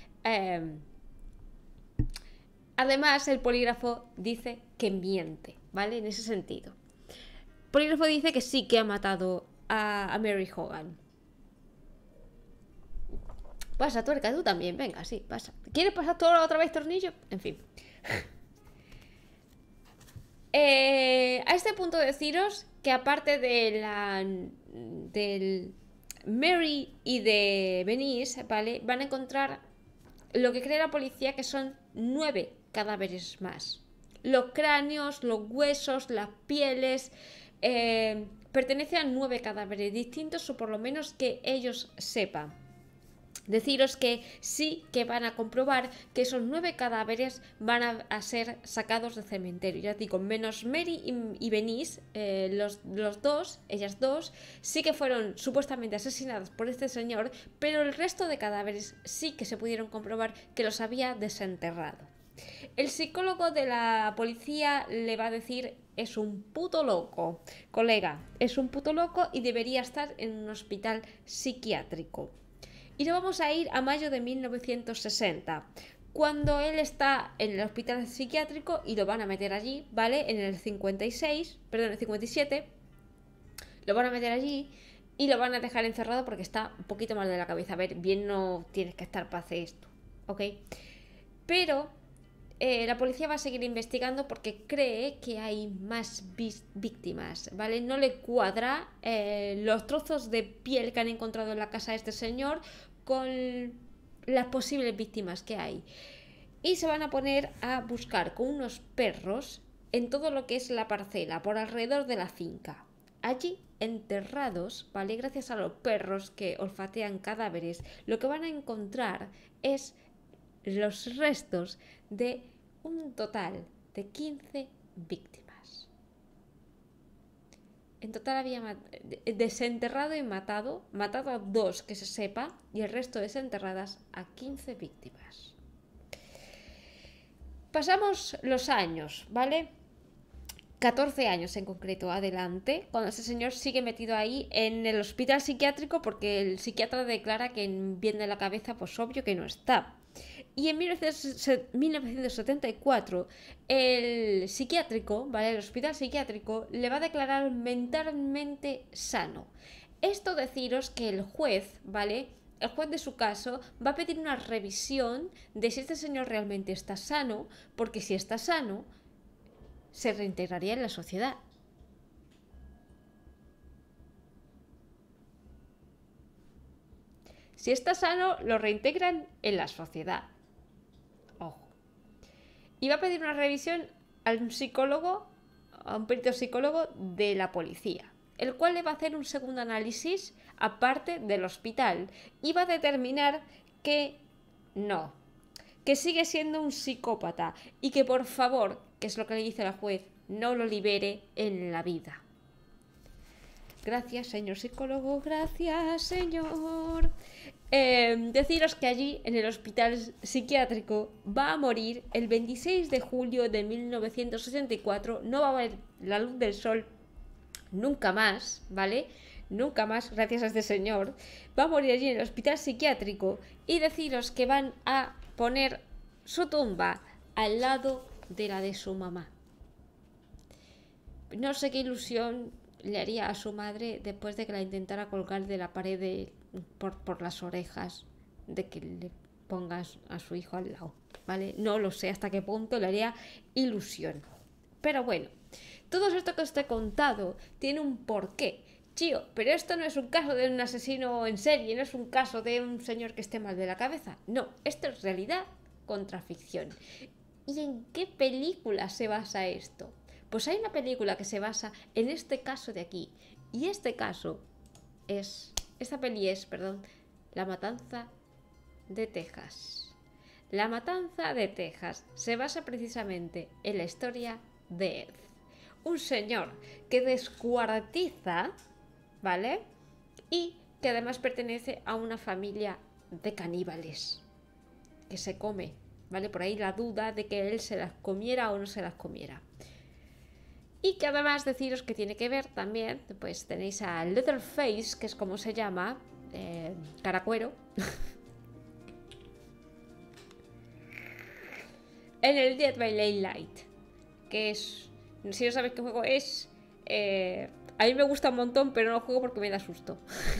Además, el polígrafo dice que miente, ¿vale? En ese sentido. El polígrafo dice que sí que ha matado a Mary Hogan. Pasa, Tuerca, tú también. Venga, sí, pasa. ¿Quieres pasar todo otra vez, Tornillo? En fin. A este punto deciros que aparte del Mary y de Benice, ¿vale? Van a encontrar lo que cree la policía que son 9 cadáveres más. Los cráneos, los huesos, las pieles pertenecen a 9 cadáveres distintos, o por lo menos que ellos sepan. Deciros que sí que van a comprobar que esos 9 cadáveres van a ser sacados del cementerio. Ya digo, menos Mary y Benice, los dos, ellas dos, sí que fueron supuestamente asesinadas por este señor, pero el resto de cadáveres sí que se pudieron comprobar que los había desenterrado. El psicólogo de la policía le va a decir: es un puto loco, colega, es un puto loco y debería estar en un hospital psiquiátrico. Y nos vamos a ir a mayo de 1960, cuando él está en el hospital psiquiátrico y lo van a meter allí, ¿vale? En el 57, lo van a meter allí y lo van a dejar encerrado porque está un poquito mal de la cabeza. A ver, bien no tienes que estar para hacer esto, ¿ok? Pero la policía va a seguir investigando porque cree que hay más víctimas, ¿vale? No le cuadra los trozos de piel que han encontrado en la casa de este señor con las posibles víctimas que hay. Y se van a poner a buscar con unos perros en todo lo que es la parcela, por alrededor de la finca. Allí, enterrados, ¿vale? Gracias a los perros que olfatean cadáveres, lo que van a encontrar es los restos de un total de 15 víctimas. En total había desenterrado y matado a 2 que se sepa, y el resto desenterradas a 15 víctimas. Pasamos los años, ¿vale? 14 años en concreto adelante, cuando ese señor sigue metido ahí en el hospital psiquiátrico porque el psiquiatra declara que bien de la cabeza, pues obvio que no está. Y en 1974 el psiquiátrico, ¿vale? El hospital psiquiátrico le va a declarar mentalmente sano. Esto deciros que el juez, ¿vale? El juez de su caso va a pedir una revisión de si este señor realmente está sano, porque si está sano, se reintegraría en la sociedad. Si está sano, lo reintegran en la sociedad. Ojo. Y va a pedir una revisión al psicólogo, a un perito psicólogo de la policía, el cual le va a hacer un segundo análisis aparte del hospital y va a determinar que no, que sigue siendo un psicópata y que por favor, que es lo que le dice la juez, no lo libere en la vida. Gracias, señor psicólogo, gracias, señor. Deciros que allí, en el hospital psiquiátrico, va a morir el 26 de julio de 1964. No va a ver la luz del sol nunca más, ¿vale? Nunca más, gracias a este señor. Va a morir allí en el hospital psiquiátrico. Y deciros que van a poner su tumba al lado de la de su mamá. No sé qué ilusión le haría a su madre después de que la intentara colgar de la pared por las orejas, de que le pongas a su hijo al lado, ¿vale? No lo sé hasta qué punto le haría ilusión. Pero bueno, todo esto que os he contado tiene un porqué. Chío, pero esto no es un caso de un asesino en serie, no es un caso de un señor que esté mal de la cabeza. No, esto es realidad contra ficción. ¿Y en qué película se basa esto? Pues hay una película que se basa en este caso de aquí. Y esta peli es, La Matanza de Texas. La Matanza de Texas se basa precisamente en la historia de Ed. Un señor que descuartiza, ¿vale? Y que además pertenece a una familia de caníbales. Que se come, ¿vale? Por ahí la duda de que él se las comiera o no se las comiera. Y que además deciros que tiene que ver también, pues tenéis a Leatherface, que es como se llama, Caracuero, en el Dead by Daylight, que es, si no sabéis qué juego es, a mí me gusta un montón, pero no lo juego porque me da susto.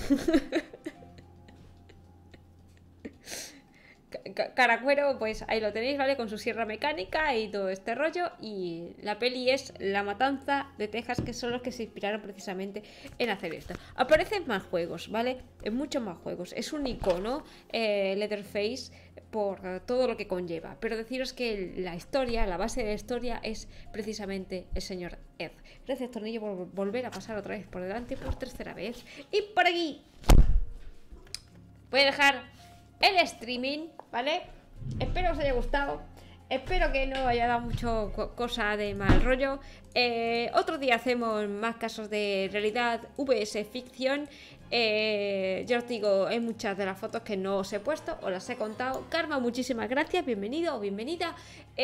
Caracuero, pues ahí lo tenéis, ¿vale? Con su sierra mecánica y todo este rollo. Y la peli es La Matanza de Texas, que son los que se inspiraron precisamente en hacer esto. Aparecen más juegos, ¿vale? En muchos más juegos. Es un icono, Leatherface, por todo lo que conlleva. Pero deciros que la historia, la base de la historia es precisamente el señor Ed. Gracias, Tornillo, por volver a pasar otra vez por delante por tercera vez. Y por aquí voy a dejar el streaming, ¿vale? Espero os haya gustado. Espero que no haya dado mucho cosa de mal rollo. Otro día hacemos más casos de realidad vs ficción. Yo os digo, hay muchas de las fotos que no os he puesto, os las he contado. Karma, muchísimas gracias, bienvenido o bienvenida.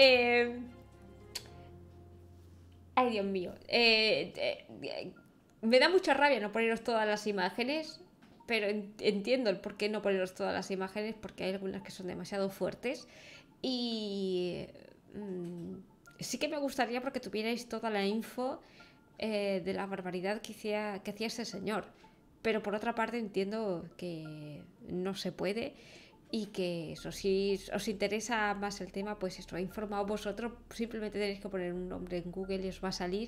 Ay, Dios mío. Me da mucha rabia no poneros todas las imágenes. Pero entiendo el por qué no poneros todas las imágenes, porque hay algunas que son demasiado fuertes. Y sí que me gustaría porque tuvierais toda la info de la barbaridad que hacía ese señor. Pero por otra parte entiendo que no se puede y que eso, si os interesa más el tema, pues esto, informaos vosotros. Simplemente tenéis que poner un nombre en Google y os va a salir.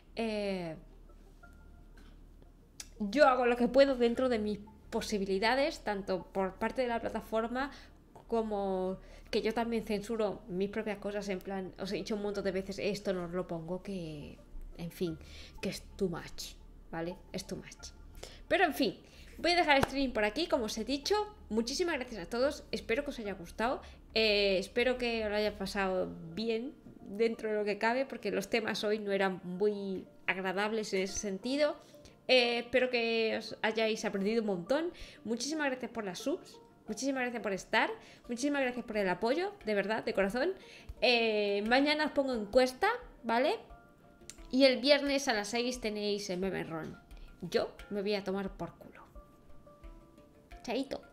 Yo hago lo que puedo dentro de mis posibilidades, tanto por parte de la plataforma como que yo también censuro mis propias cosas, en plan, os he dicho un montón de veces, esto no os lo pongo, que, en fin, que es too much, ¿vale? Es too much. Pero en fin, voy a dejar el stream por aquí, como os he dicho. Muchísimas gracias a todos, espero que os haya gustado, espero que os lo haya pasado bien dentro de lo que cabe, porque los temas hoy no eran muy agradables en ese sentido. Espero que os hayáis aprendido un montón. Muchísimas gracias por las subs. Muchísimas gracias por estar. Muchísimas gracias por el apoyo, de verdad, de corazón. Mañana os pongo encuesta, ¿vale? Y el viernes a las 6 tenéis el Meme Ron. Yo me voy a tomar por culo. Chaito.